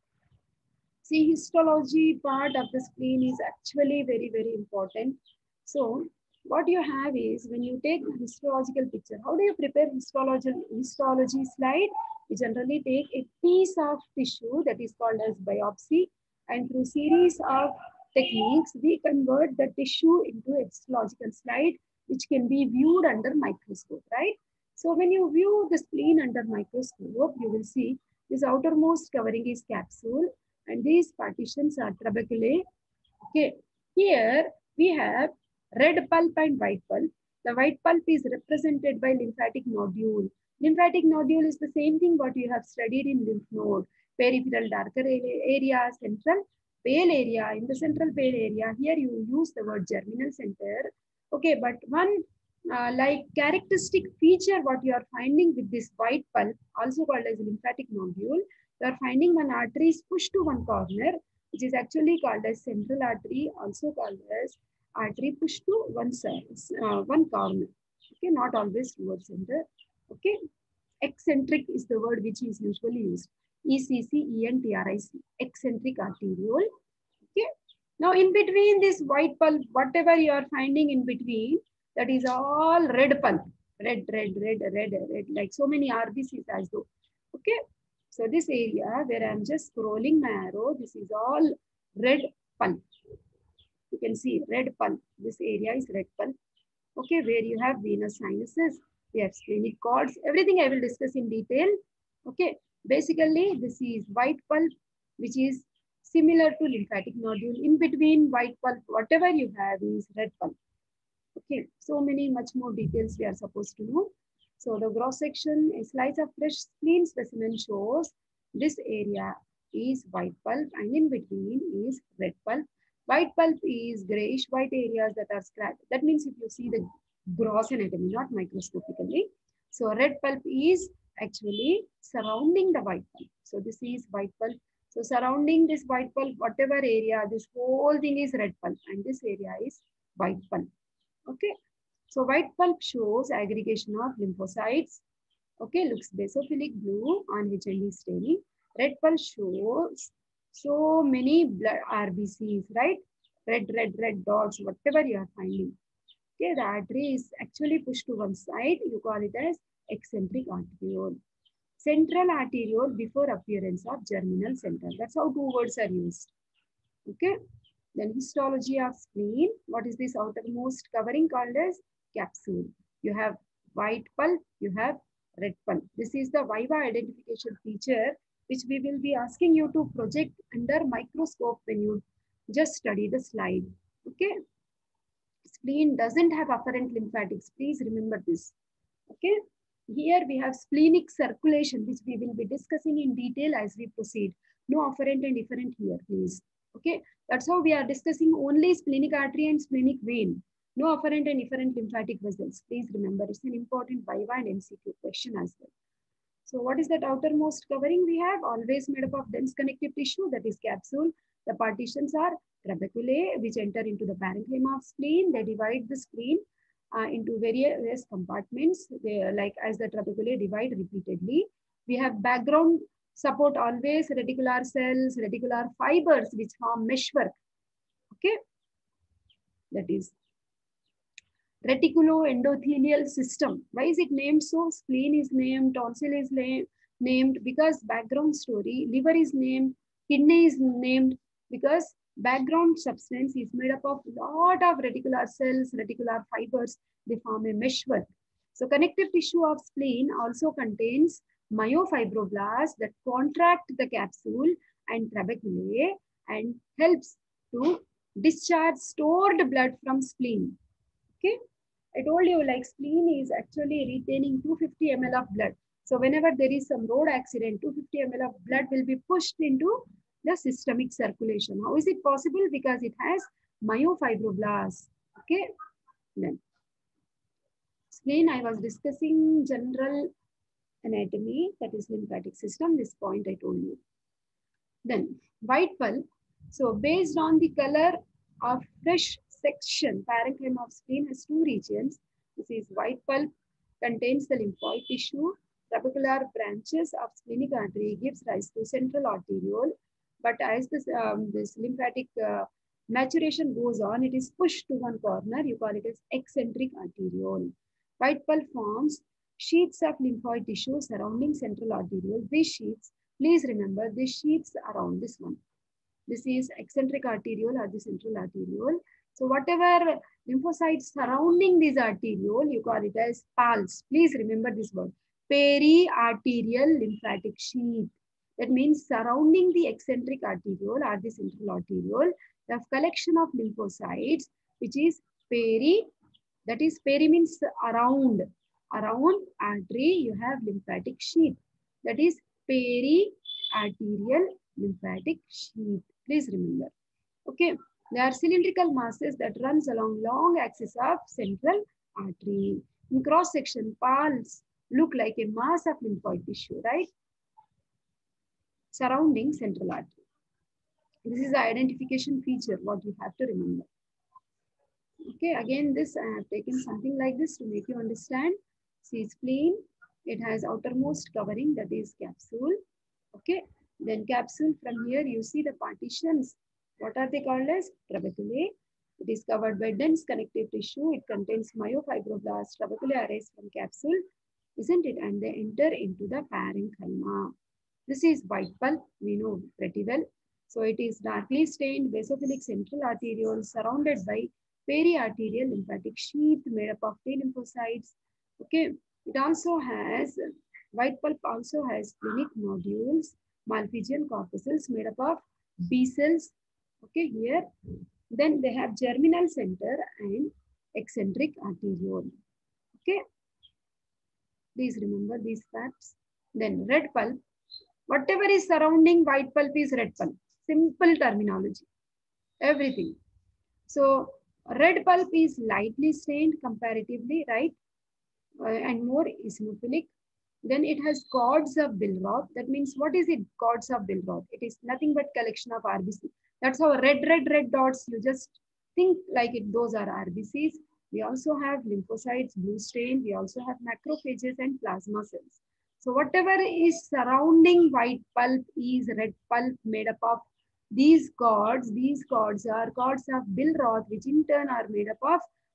See, histology part of the spleen is actually very important. So what you have is when you take the histological picture, how do you prepare histology slide? We generally take a piece of tissue that is called as biopsy, and through series of techniques, we convert the tissue into a histological slide, which can be viewed under microscope, right? So when you view the spleen under microscope, you will see this outermost covering is capsule and these partitions are trabeculae. Okay, here we have red pulp and white pulp. The white pulp is represented by lymphatic nodule. Lymphatic nodule is the same thing what you have studied in lymph node. Peripheral darker area, central pale area. In the central pale area, here you use the word germinal center. Okay, but one like characteristic feature what you are finding with this white pulp, also called as lymphatic nodule, you are finding one artery is pushed to one corner, which is actually called as central artery, also called as artery pushed to one side, one corner. Okay, not always towards center. Okay, eccentric is the word which is usually used. ECCENTRIC, eccentric arteriole. Okay. Now, in between this white pulp, whatever you are finding in between, that is all red pulp. Red, like so many RBCs as though. Okay. So this area where I'm just scrolling my arrow, this is all red pulp. You can see red pulp. This area is red pulp. Okay, where you have venous sinuses, we have splenic cords, everything I will discuss in detail. Okay, basically this is white pulp, which is similar to lymphatic nodule. In between white pulp, whatever you have is red pulp. Okay, so many much more details we are supposed to know. So the gross section, a slice of fresh spleen specimen shows this area is white pulp and in between is red pulp. White pulp is grayish white areas that are scratched. That means if you see the gross anatomy, not microscopically. So red pulp is actually surrounding the white pulp. So this is white pulp. So surrounding this white pulp, whatever area, this whole thing is red pulp and this area is white pulp. Okay. So white pulp shows aggregation of lymphocytes. Okay, looks basophilic blue on H&E staining. Red pulp shows so many blood RBCs, right? Red dots, whatever you are finding. Okay, the artery is actually pushed to one side. You call it as eccentric arteriole. Central arteriole before appearance of germinal center. That's how two words are used. Okay. Then histology of spleen. What is this outermost covering called as capsule? You have white pulp, you have red pulp. This is the viva identification feature which we will be asking you to project under microscope when you just study the slide. Okay. Spleen doesn't have afferent lymphatics. Please remember this. Okay. Here we have splenic circulation, which we will be discussing in detail as we proceed. No afferent and efferent here, please. Okay. That's how we are discussing only splenic artery and splenic vein. No afferent and efferent lymphatic vessels. Please remember, it's an important viva and MCQ question as well. So what is that outermost covering we have? Always made up of dense connective tissue, that is capsule. The partitions are trabeculae, which enter into the parenchyma of spleen. They divide the spleen into various compartments. They, like as the trabeculae divide repeatedly. We have background support always reticular cells, reticular fibers, which form meshwork. Okay, that is reticuloendothelial system. Why is it named so? Spleen is named, tonsil is named because background story. Liver is named, kidney is named because background substance is made up of lot of reticular cells, reticular fibers. They form a meshwork. So connective tissue of spleen also contains myofibroblasts that contract the capsule and trabeculae and helps to discharge stored blood from spleen. Okay, I told you like spleen is actually retaining 250 ml of blood. So whenever there is some road accident, 250 ml of blood will be pushed into the systemic circulation. How is it possible? Because it has myofibroblasts. Okay, then spleen, I was discussing general anatomy, that is lymphatic system. This point I told you. Then white pulp. So based on the color of fresh section, parenchyma of spleen has two regions. This is white pulp, contains the lymphoid tissue. Trabecular branches of splenic artery gives rise to central arteriole. But as this lymphatic maturation goes on, it is pushed to one corner. You call it as eccentric arteriole. White pulp forms sheets of lymphoid tissue surrounding central arteriole. These sheets, please remember, these sheets around this one. This is eccentric arteriole or the central arteriole. So whatever lymphocytes surrounding this arteriole, you call it as pulse. Please remember this word. Periarterial lymphatic sheath. That means surrounding the eccentric arteriole or the central arteriole, the collection of lymphocytes, which is peri. That is peri means around. Around artery, you have lymphatic sheath. That is periarterial lymphatic sheath. Please remember. Okay. There are cylindrical masses that runs along long axis of central artery. In cross section, pulse look like a mass of lymphoid tissue, right? Surrounding central artery. This is the identification feature, what you have to remember. Okay, again, this I have taken something like this to make you understand. See, spleen, it has outermost covering, that is capsule. Okay, then capsule, from here you see the partitions. What are they called as? Trabeculae. It is covered by dense connective tissue. It contains myofibroblasts. Trabeculae arise from capsule, isn't it? And they enter into the parenchyma. This is white pulp, we know pretty well. So it is darkly stained basophilic central arteriole surrounded by periarterial lymphatic sheath made up of T lymphocytes. Okay, it also has, white pulp also has splenic nodules, Malpighian corpuscles made up of B cells. Okay, here. Then they have germinal center and eccentric arteriole. Okay, please remember these facts. Then red pulp. Whatever is surrounding white pulp is red pulp. Simple terminology. Everything. So red pulp is lightly stained comparatively, right? And more eosinophilic. Then it has cords of Billroth. That means, what is it? Cords of Billroth. It is nothing but collection of RBC. That's how red dots, you just think like it, those are RBCs. We also have lymphocytes, blue stain. We also have macrophages and plasma cells. So whatever is surrounding white pulp is red pulp made up of these cords. These cords are cords of Billroth, which in turn are made up of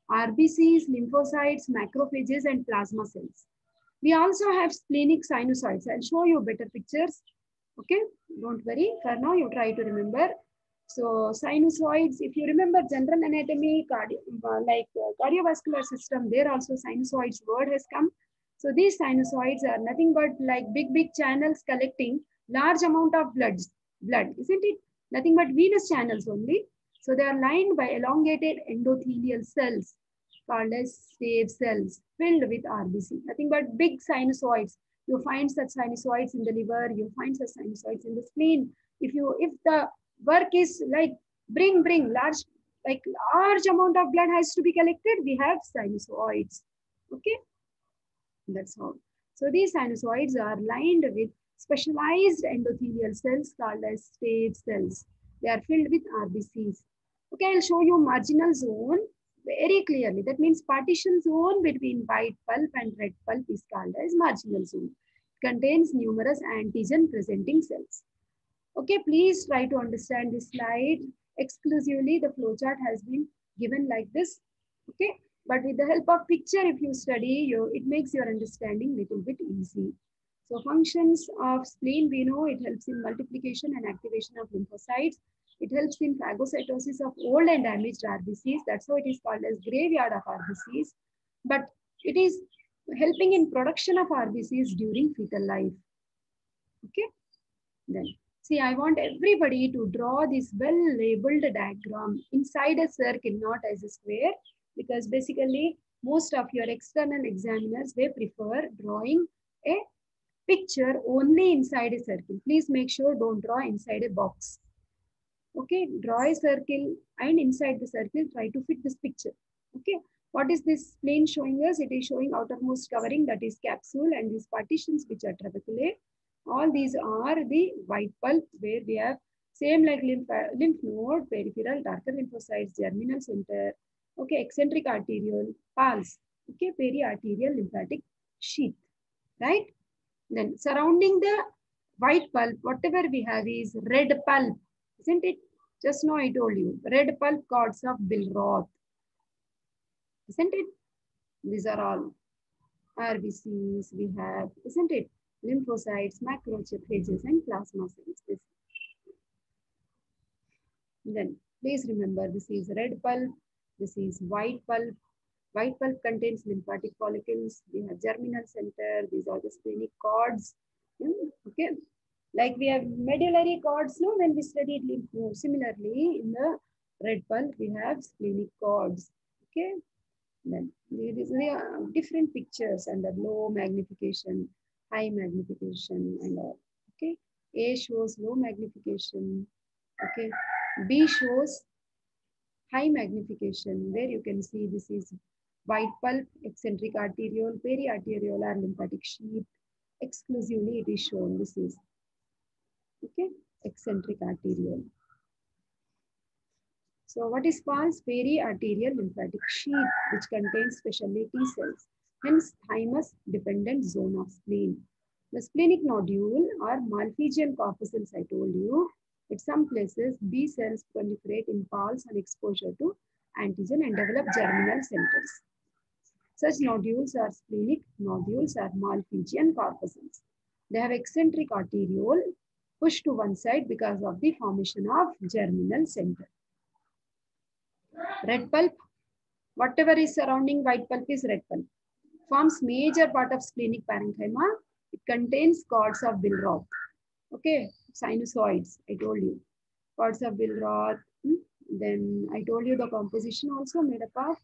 RBCs, lymphocytes, macrophages, and plasma cells. We also have splenic sinusoids. I'll show you better pictures. Okay, don't worry. For now, you try to remember. So sinusoids, if you remember general anatomy, cardiovascular system, there also sinusoids word has come. So these sinusoids are nothing but like big channels collecting large amount of blood, isn't it? Nothing but venous channels only. So they are lined by elongated endothelial cells called as stave cells filled with RBC. Nothing but big sinusoids. You find such sinusoids in the liver, you find such sinusoids in the spleen. If the work is like bring large amount of blood has to be collected, we have sinusoids. Okay, that's all. So these sinusoids are lined with specialized endothelial cells called as stave cells. They are filled with RBCs. Okay, I'll show you marginal zone very clearly. That means partition zone between white pulp and red pulp is called as marginal zone. It contains numerous antigen presenting cells. Okay, please try to understand this slide. Exclusively, the flowchart has been given like this. Okay, but with the help of picture, if you study, it makes your understanding little bit easy. So functions of spleen, we know it helps in multiplication and activation of lymphocytes. It helps in phagocytosis of old and damaged RBCs. That's how it is called as graveyard of RBCs. But it is helping in production of RBCs during fetal life. Okay, then. See, I want everybody to draw this well-labeled diagram inside a circle, not as a square, because basically most of your external examiners, they prefer drawing a picture only inside a circle. Please make sure don't draw inside a box. Okay, draw a circle and inside the circle, try to fit this picture. Okay, what is this plane showing us? It is showing outermost covering, that is capsule, and these partitions which are trabeculae. All these are the white pulp where we have same like lymph node, peripheral, darker lymphocytes, germinal center, okay, eccentric arteriole, pulse, okay, periarterial lymphatic sheath, right? Then surrounding the white pulp, whatever we have is red pulp, isn't it? Just now I told you, red pulp cords of Billroth, isn't it? These are all RBCs we have, isn't it? Lymphocytes, macrophages, and plasma cells. Then please remember, this is red pulp, this is white pulp. White pulp contains lymphatic follicles. We have germinal center. These are the splenic cords. Okay, like we have medullary cords. No, when we studied lymph nodes. Similarly, in the red pulp we have splenic cords. Okay, then these are different pictures under low magnification, high magnification, and all. Okay, A shows low magnification. Okay, B shows high magnification, where you can see this is white pulp, eccentric arteriole, periarteriolar lymphatic sheath. Exclusively it is shown. This is okay, eccentric arteriole. So what is false? Periarterial lymphatic sheath, which contains specialty T cells. Hence, thymus dependent zone of spleen. The splenic nodule or Malpighian corpuscles, I told you, at some places, B cells proliferate in pulse on exposure to antigen and develop germinal centers. Such nodules are splenic nodules or Malpighian corpuscles. They have eccentric arteriole pushed to one side because of the formation of germinal center. Red pulp, whatever is surrounding white pulp is red pulp. Forms major part of splenic parenchyma. It contains cords of Billroth. Okay, sinusoids, I told you. Cords of Billroth. Then I told you the composition also made up of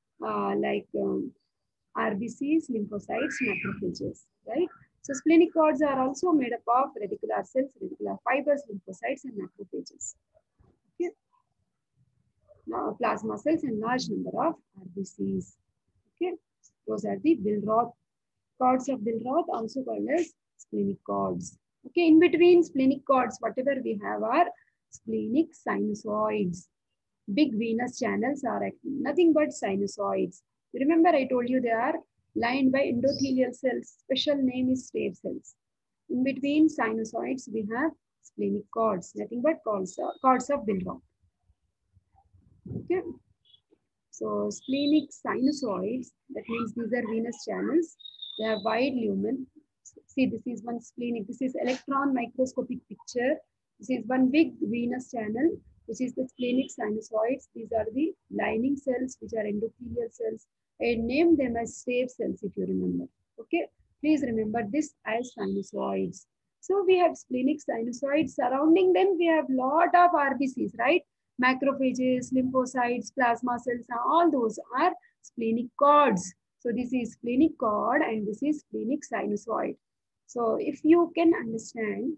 RBCs, lymphocytes, macrophages, right? So splenic cords are also made up of reticular cells, reticular fibers, lymphocytes, and macrophages. Okay. Now, plasma cells and large number of RBCs. Okay, those are the Billroth cords of Billroth, also called as splenic cords. Okay, in between splenic cords, whatever we have are splenic sinusoids. Big venous channels are nothing but sinusoids. Remember, I told you they are lined by endothelial cells. Special name is stave cells. In between sinusoids, we have splenic cords, nothing but cords of Billroth. Okay. So splenic sinusoids, that means these are venous channels. They have wide lumen. See, this is one splenic. This is electron microscopic picture. This is one big venous channel, which is the splenic sinusoids. These are the lining cells, which are endothelial cells. I named them as stave cells, if you remember. Okay, please remember this as sinusoids. So we have splenic sinusoids. Surrounding them, we have lot of RBCs, right? Macrophages, lymphocytes, plasma cells, all those are splenic cords. So this is splenic cord and this is splenic sinusoid. So if you can understand,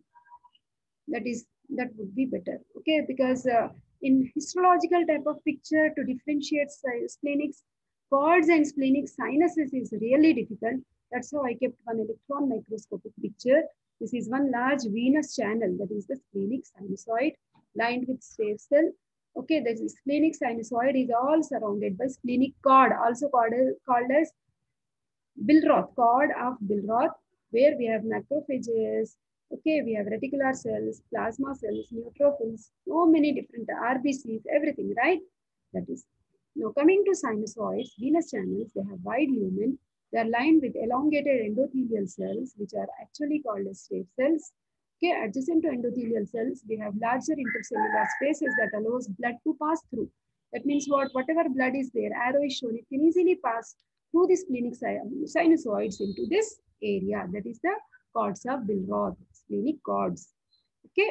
that would be better. Okay, because in histological type of picture to differentiate splenic cords and splenic sinuses is really difficult. That's how I kept one electron microscopic picture. This is one large venous channel, that is the splenic sinusoid lined with stave cell. Okay, the splenic sinusoid is all surrounded by splenic cord, also called as Billroth, cord of Billroth, where we have macrophages. Okay, we have reticular cells, plasma cells, neutrophils, so many different RBCs, everything, right? That is. Now coming to sinusoids, venous channels, they have wide lumen. They are lined with elongated endothelial cells, which are actually called as stave cells. Okay, adjacent to endothelial cells, we have larger intercellular spaces that allows blood to pass through. That means what? Whatever blood is there, arrow is shown, it can easily pass through the splenic sinusoids into this area. That is the cords of Billroth, splenic cords. Okay,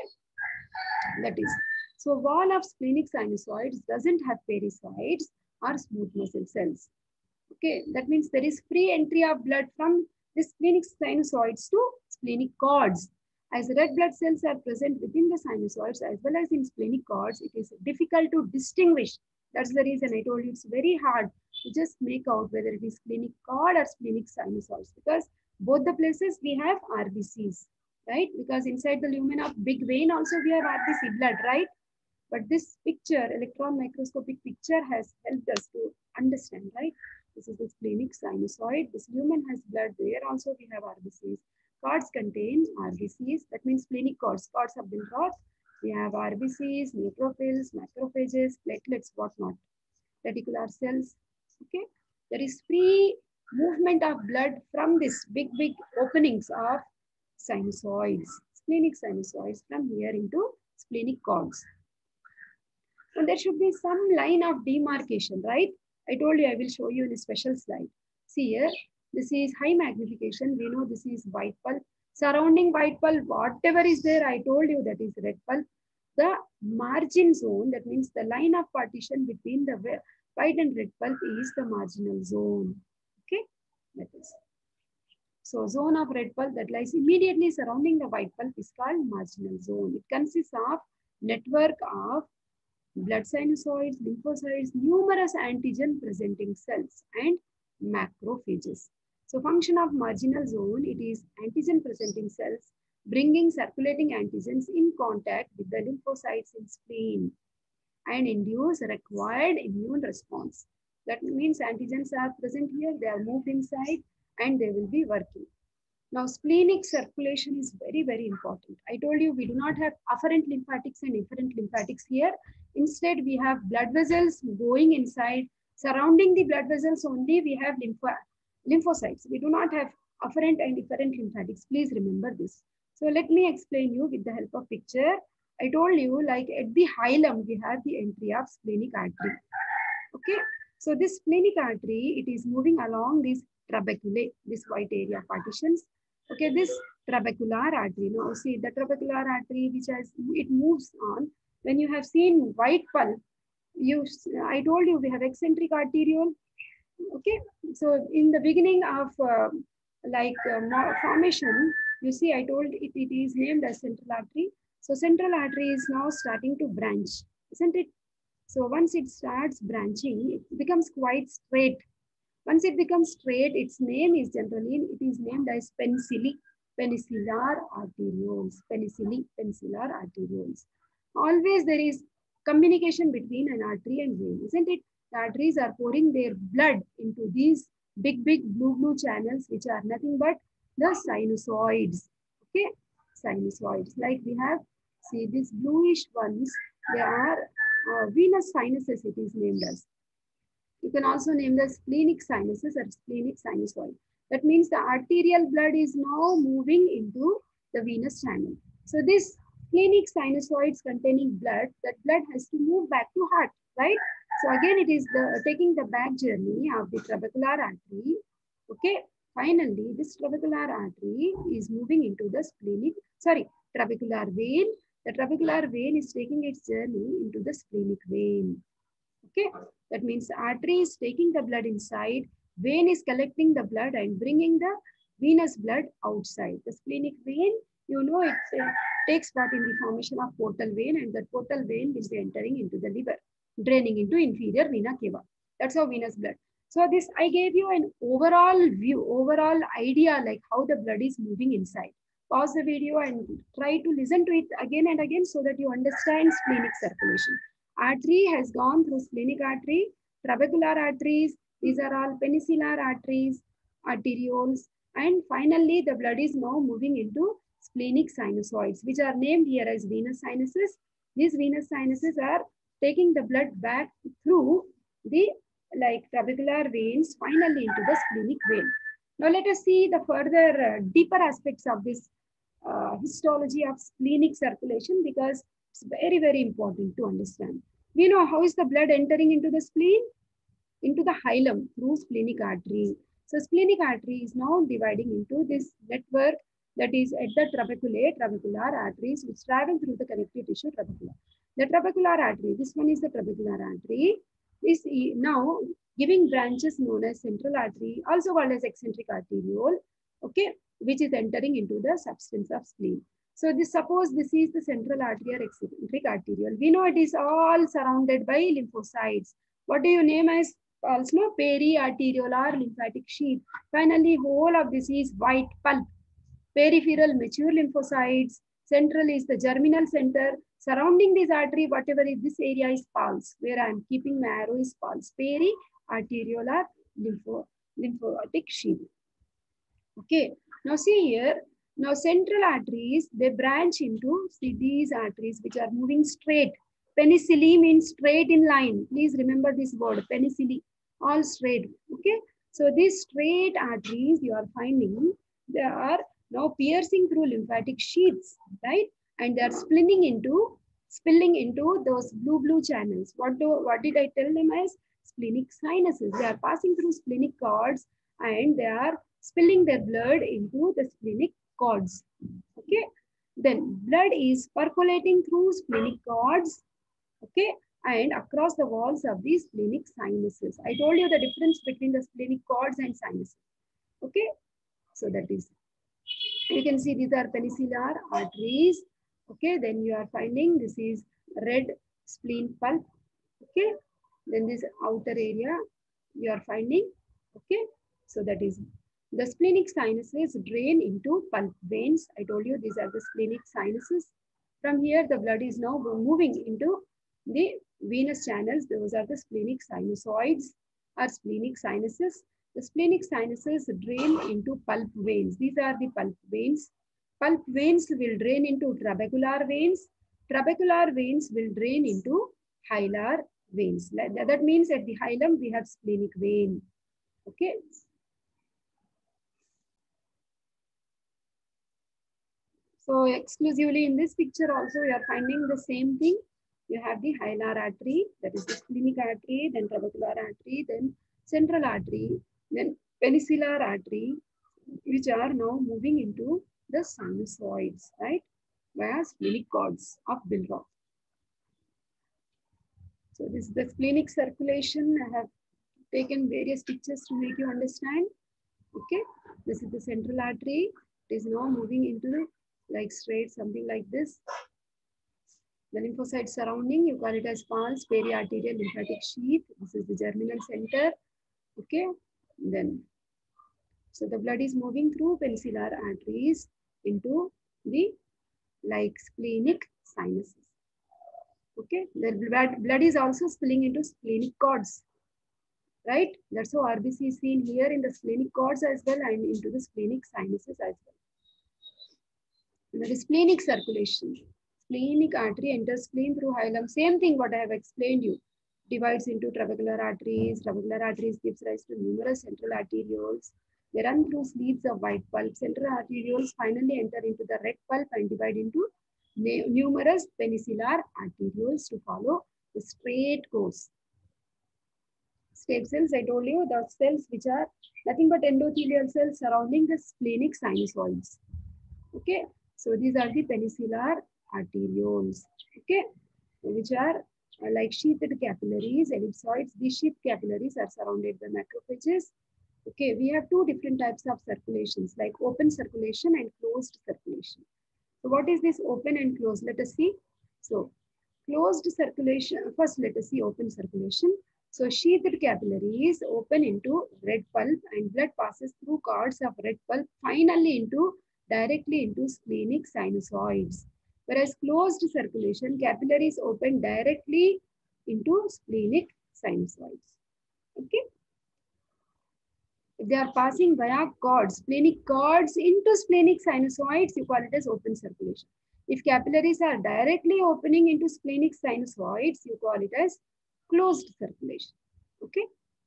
that is. So wall of splenic sinusoids doesn't have pericytes or smooth muscle cells. Okay, that means there is free entry of blood from the splenic sinusoids to splenic cords. As red blood cells are present within the sinusoids as well as in splenic cords, it is difficult to distinguish. That's the reason I told you it's very hard to just make out whether it is splenic cord or splenic sinusoids, because both the places we have RBCs, right? Because inside the lumen of big vein also we have RBC blood, right? But this picture, electron microscopic picture, has helped us to understand, right? This is the splenic sinusoid. This lumen has blood. There also we have RBCs. Cords contain RBCs. That means splenic cords. Cords have been brought. We have RBCs, neutrophils, macrophages, platelets, whatnot. Reticular cells. Okay. There is free movement of blood from this big openings of sinusoids, splenic sinusoids, from here into splenic cords. And there should be some line of demarcation, right? I told you I will show you in a special slide. See here, this is high magnification. We know this is white pulp. Surrounding white pulp, whatever is there, I told you that is red pulp. The margin zone, that means the line of partition between the white and red pulp is the marginal zone. Okay, that is. So zone of red pulp that lies immediately surrounding the white pulp is called marginal zone. It consists of network of blood sinusoids, lymphocytes, numerous antigen presenting cells and macrophages. So function of marginal zone, it is antigen presenting cells bringing circulating antigens in contact with the lymphocytes in spleen and induce required immune response. That means antigens are present here, they are moved inside and they will be working. Now, splenic circulation is very important. I told you we do not have afferent lymphatics and efferent lymphatics here. Instead, we have blood vessels going inside. Surrounding the blood vessels only, we have lymphocytes. We do not have afferent and efferent lymphatics. Please remember this. So let me explain you with the help of picture. I told you, like at the hilum, we have the entry of splenic artery. Okay. So this splenic artery, it is moving along these trabeculae, this white area partitions. Okay, this trabecular artery. Now see the trabecular artery, which it moves on. When you have seen white pulp, I told you we have eccentric arteriole. Okay, so in the beginning of formation, you see I told it is named as central artery. So central artery is now starting to branch, isn't it? So once it starts branching, it becomes quite straight. Once it becomes straight, its name is it is named as penicillar arterioles. Penicillar arterioles. Always there is communication between an artery and vein, isn't it? The arteries are pouring their blood into these big blue channels, which are nothing but the sinusoids. Okay, sinusoids. Like we have, see these bluish ones, they are venous sinuses, it is named as. You can also name the splenic sinuses or splenic sinusoid. That means the arterial blood is now moving into the venous channel. So this splenic sinusoids containing blood, that blood has to move back to heart, right? So again, it is taking the back journey of the trabecular artery. Okay. Finally, this trabecular artery is moving into the trabecular vein. The trabecular vein is taking its journey into the splenic vein. Okay, that means the artery is taking the blood inside, vein is collecting the blood and bringing the venous blood outside. The splenic vein, you know, it takes part in the formation of portal vein, and that portal vein will be entering into the liver, draining into inferior vena cava. That's how venous blood. So this, I gave you an overall view, overall idea like how the blood is moving inside. Pause the video and try to listen to it again and again so that you understand splenic circulation. Artery has gone through splenic artery, trabecular arteries, these are all peninsular arteries, arterioles, and finally the blood is now moving into splenic sinusoids, which are named here as venous sinuses. These venous sinuses are taking the blood back through the trabecular veins, finally into the splenic vein. Now let us see the further deeper aspects of this histology of splenic circulation, because it's very, very important to understand. We know how is the blood entering into the spleen? Into the hilum through splenic artery. So splenic artery is now dividing into this network that is at the trabecular arteries which travel through the connective tissue trabecula. The trabecular artery, this one is the trabecular artery, is now giving branches known as central artery, also called as eccentric arteriole, okay, which is entering into the substance of spleen. So suppose this is the central artery or eccentric arteriole. We know it is all surrounded by lymphocytes. What do you name as also periarteriolar lymphatic sheath? Finally, whole of this is white pulp. Peripheral mature lymphocytes. Central is the germinal center. Surrounding this artery, whatever is this area is pulse. Where I am keeping my arrow is pulse. Periarteriolar lymphatic sheath. Okay. Now see here. Now central arteries, they branch into, see these arteries which are moving straight. Penicilli means straight in line. Please remember this word, penicilli, all straight. Okay. So these straight arteries you are finding, they are now piercing through lymphatic sheaths, right? And they are spilling into those blue channels. What did I tell them as? Splenic sinuses. They are passing through splenic cords and they are spilling their blood into the splenic cords. Okay. Then blood is percolating through splenic cords. Okay. And across the walls of these splenic sinuses. I told you the difference between the splenic cords and sinuses. Okay. So that is, you can see these are peninsular arteries. Okay. Then you are finding this is red spleen pulp. Okay. Then this outer area you are finding. Okay. So that is, the splenic sinuses drain into pulp veins. I told you these are the splenic sinuses. From here, the blood is now moving into the venous channels. Those are the splenic sinusoids or splenic sinuses. The splenic sinuses drain into pulp veins. These are the pulp veins. Pulp veins will drain into trabecular veins. Trabecular veins will drain into hilar veins. That means at the hilum, we have splenic vein. Okay. So exclusively in this picture also we are finding the same thing. You have the hilar artery, that is the splenic artery, then trabecular artery, then central artery, then peninsular artery, which are now moving into the sinusoids, right? Via splenic cords of Billroth. So this is the splenic circulation. I have taken various pictures to make you understand. Okay, this is the central artery. It is now moving into the straight, something like this. The lymphocyte surrounding, you call it as pulse, periarterial lymphatic sheath. This is the germinal center. Okay, then, so the blood is moving through peninsular arteries into the splenic sinuses. Okay, the blood is also spilling into splenic cords. Right? That's how RBC is seen here in the splenic cords as well and into the splenic sinuses as well. That is splenic circulation. Splenic artery enters spleen through hilum. Same thing what I have explained you. divides into trabecular arteries. Trabecular arteries gives rise to numerous central arterioles. They run through sleeves of white pulp. Central arterioles finally enter into the red pulp and divide into numerous peninsular arterioles to follow the straight course. Stem cells, I told you, the cells which are nothing but endothelial cells surrounding the splenic sinusoids. Okay, so these are the peninsular arterioles. Okay, which are like sheathed capillaries, ellipsoids. These sheath capillaries are surrounded by macrophages. Okay, we have two different types of circulations, like open circulation and closed circulation. So what is this open and closed? Let us see. So closed circulation, first let us see open circulation. So sheathed capillaries open into red pulp and blood passes through cords of red pulp finally directly into splenic sinusoids. Whereas closed circulation, capillaries open directly into splenic sinusoids. Okay. If they are passing via cords, splenic cords into splenic sinusoids, you call it as open circulation. If capillaries are directly opening into splenic sinusoids, you call it as closed circulation. Okay.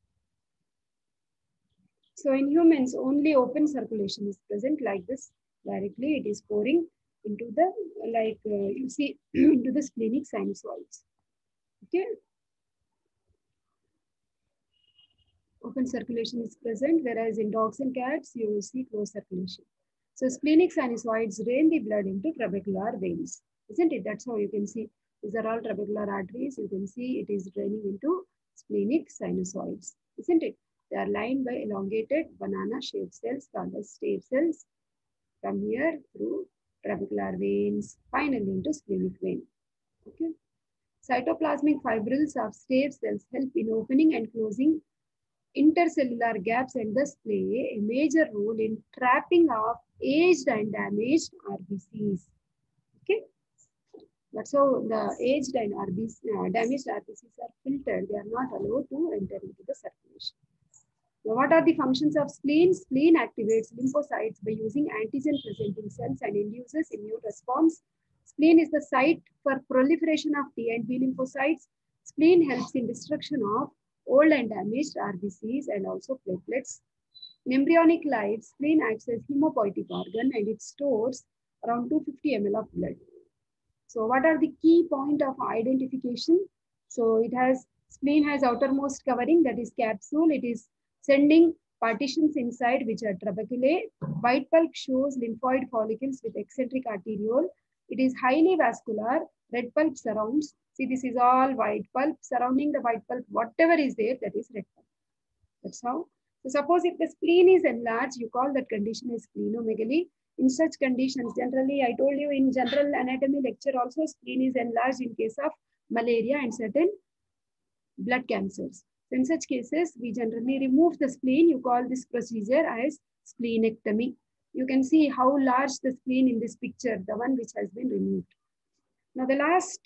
So in humans, only open circulation is present like this. Directly, it is pouring into the, like you see, into the splenic sinusoids. Okay. Open circulation is present, whereas in dogs and cats, you will see closed circulation. So splenic sinusoids drain the blood into trabecular veins, isn't it? That's how you can see. These are all trabecular arteries. You can see it is draining into splenic sinusoids, isn't it? They are lined by elongated banana-shaped cells called as stave cells. From here through trabecular veins, finally into splenic vein. Okay. Cytoplasmic fibrils of stave cells help in opening and closing intercellular gaps and thus play a major role in trapping of aged and damaged RBCs. Okay, that's how the aged and damaged RBCs are filtered. They are not allowed to enter into the circulation. Now, what are the functions of spleen? Spleen activates lymphocytes by using antigen-presenting cells and induces immune response. Spleen is the site for proliferation of T and B lymphocytes. Spleen helps in destruction of old and damaged RBCs and also platelets. In embryonic life, spleen acts as hemopoietic organ and it stores around 250 ml of blood. So what are the key point of identification? So it has, spleen has outermost covering, that is capsule. It is sending partitions inside which are trabeculae. White pulp shows lymphoid follicles with eccentric arteriole. It is highly vascular. Red pulp surrounds. See, this is all white pulp. Surrounding the white pulp, whatever is there, that is red pulp. That's how. So suppose if the spleen is enlarged, you call that condition as splenomegaly. In such conditions, generally, I told you in general anatomy lecture also, spleen is enlarged in case of malaria and certain blood cancers. So in such cases, we generally remove the spleen. You call this procedure as splenectomy. You can see how large the spleen in this picture, the one which has been removed. Now the last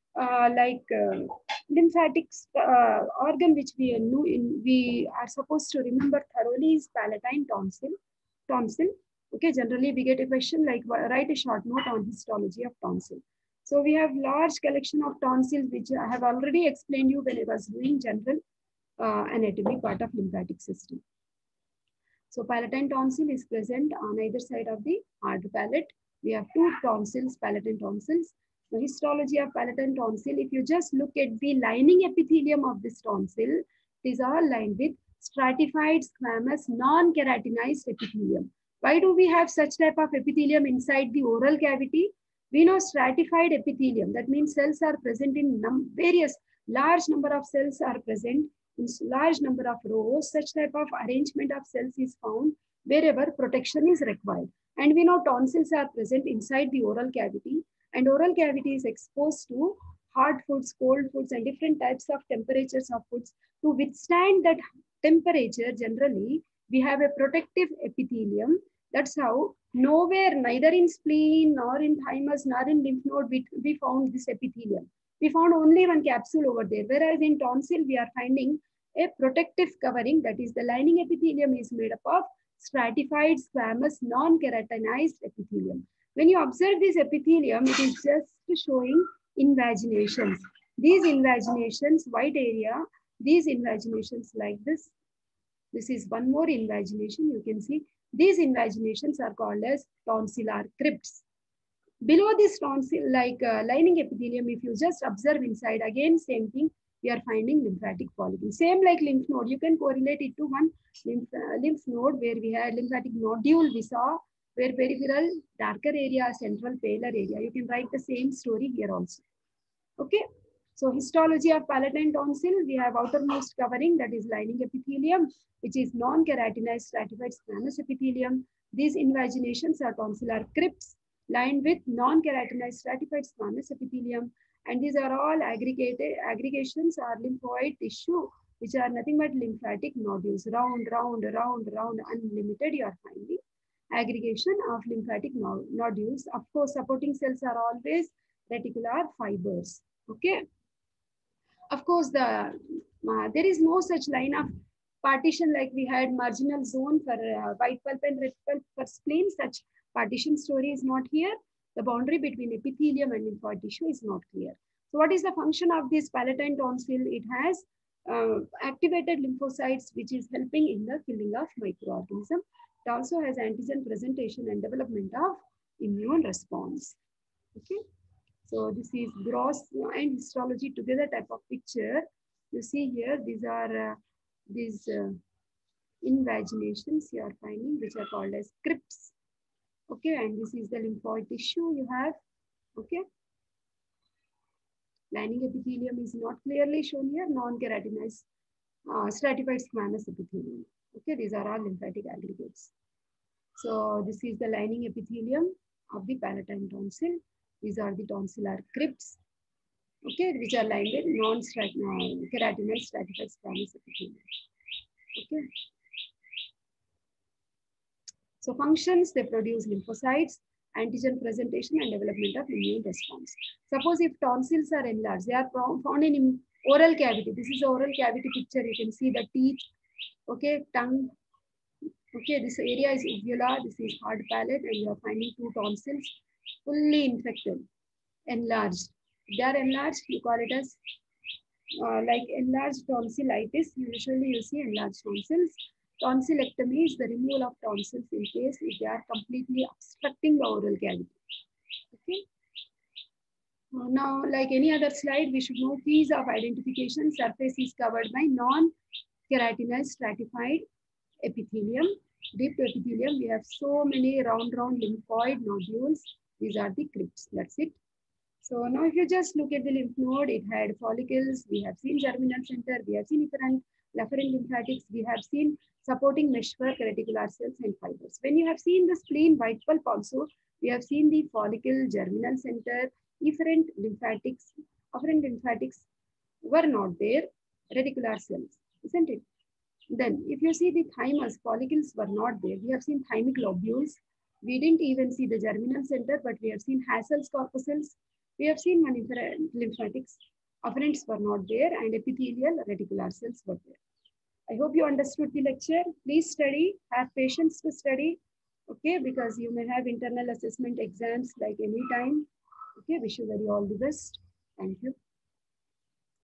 lymphatic organ which we are supposed to remember thoroughly is palatine tonsil. Okay, generally we get a question like write a short note on histology of tonsil. So we have large collection of tonsils which I have already explained you when I was doing general anatomy part of lymphatic system. So palatine tonsil is present on either side of the hard palate. We have two tonsils, palatine tonsils. The histology of palatine tonsil, if you just look at the lining epithelium of this tonsil, it is all lined with stratified squamous non-keratinized epithelium. Why do we have such type of epithelium inside the oral cavity? We know stratified epithelium. That means cells are present in various, large number of cells are present in large number of rows. Such type of arrangement of cells is found wherever protection is required. And we know tonsils are present inside the oral cavity. And oral cavity is exposed to hard foods, cold foods, and different types of temperatures of foods. To withstand that temperature, generally, we have a protective epithelium. That's how nowhere, neither in spleen, nor in thymus, nor in lymph node, we found this epithelium. We found only one capsule over there. Whereas in tonsil, we are finding a protective covering. That is, the lining epithelium is made up of stratified squamous non-keratinized epithelium. When you observe this epithelium, it is just showing invaginations. These invaginations, white area, these invaginations like this. This is one more invagination. You can see these invaginations are called as tonsillar crypts. Below this tonsil, like lining epithelium, if you just observe inside, again, same thing, we are finding lymphatic follicle. Same like lymph node, you can correlate it to one lymph node where we had lymphatic nodule, we saw, where peripheral, darker area, central, paler area. You can write the same story here also. Okay. So histology of palatine tonsil, we have outermost covering, that is lining epithelium, which is non-keratinized stratified squamous epithelium. These invaginations are tonsillar crypts lined with non-keratinized stratified squamous epithelium. And these are all aggregations are lymphoid tissue, which are nothing but lymphatic nodules, round, unlimited, you are finding aggregation of lymphatic nodules. Of course, supporting cells are always reticular fibers. Okay. Of course, there is no such line of partition like we had marginal zone for white pulp and red pulp for spleen. Such partition story is not here. The boundary between epithelium and lymphoid tissue is not clear. So what is the function of this palatine tonsil? It has activated lymphocytes, which is helping in the killing of microorganism. It also has antigen presentation and development of immune response. Okay. So this is gross and histology together type of picture. You see here, these are these invaginations you are finding, which are called as crypts. Okay, and this is the lymphoid tissue you have. Okay. Lining epithelium is not clearly shown here, non-keratinized stratified squamous epithelium. Okay, these are all lymphatic aggregates. So this is the lining epithelium of the palatine tonsil. These are the tonsillar crypts, okay, which are lined with non-keratinized stratified squamous epithelium. Okay. So functions, they produce lymphocytes, antigen presentation, and development of immune response. Suppose if tonsils are enlarged, they are found in oral cavity. This is oral cavity picture. You can see the teeth, okay, tongue. Okay, this area is uvula, this is hard palate, and you are finding two tonsils fully infected, enlarged. If they are enlarged, you call it as like enlarged tonsillitis. Usually you see enlarged tonsils. Tonsillectomy is the removal of tonsils in case if they are completely obstructing the oral cavity. Okay. Now, like any other slide, we should know keys of identification. Surface is covered by non-keratinized stratified epithelium. Deep epithelium, we have so many round lymphoid nodules. These are the crypts. That's it. So now if you just look at the lymph node, it had follicles. We have seen germinal center. We have seen efferent lymphatics. We have seen supporting meshwork, reticular cells, and fibers. When you have seen the spleen, white pulp also, we have seen the follicle, germinal center, efferent lymphatics. Efferent lymphatics were not there, reticular cells, isn't it? Then if you see the thymus, follicles were not there. We have seen thymic lobules. We didn't even see the germinal center, but we have seen Hassel's corpuscles. We have seen efferent lymphatics. Afferents were not there, and epithelial reticular cells were there. I hope you understood the lecture. Please study, have patience to study, okay, because you may have internal assessment exams like any time. Okay, wish you very all the best. Thank you.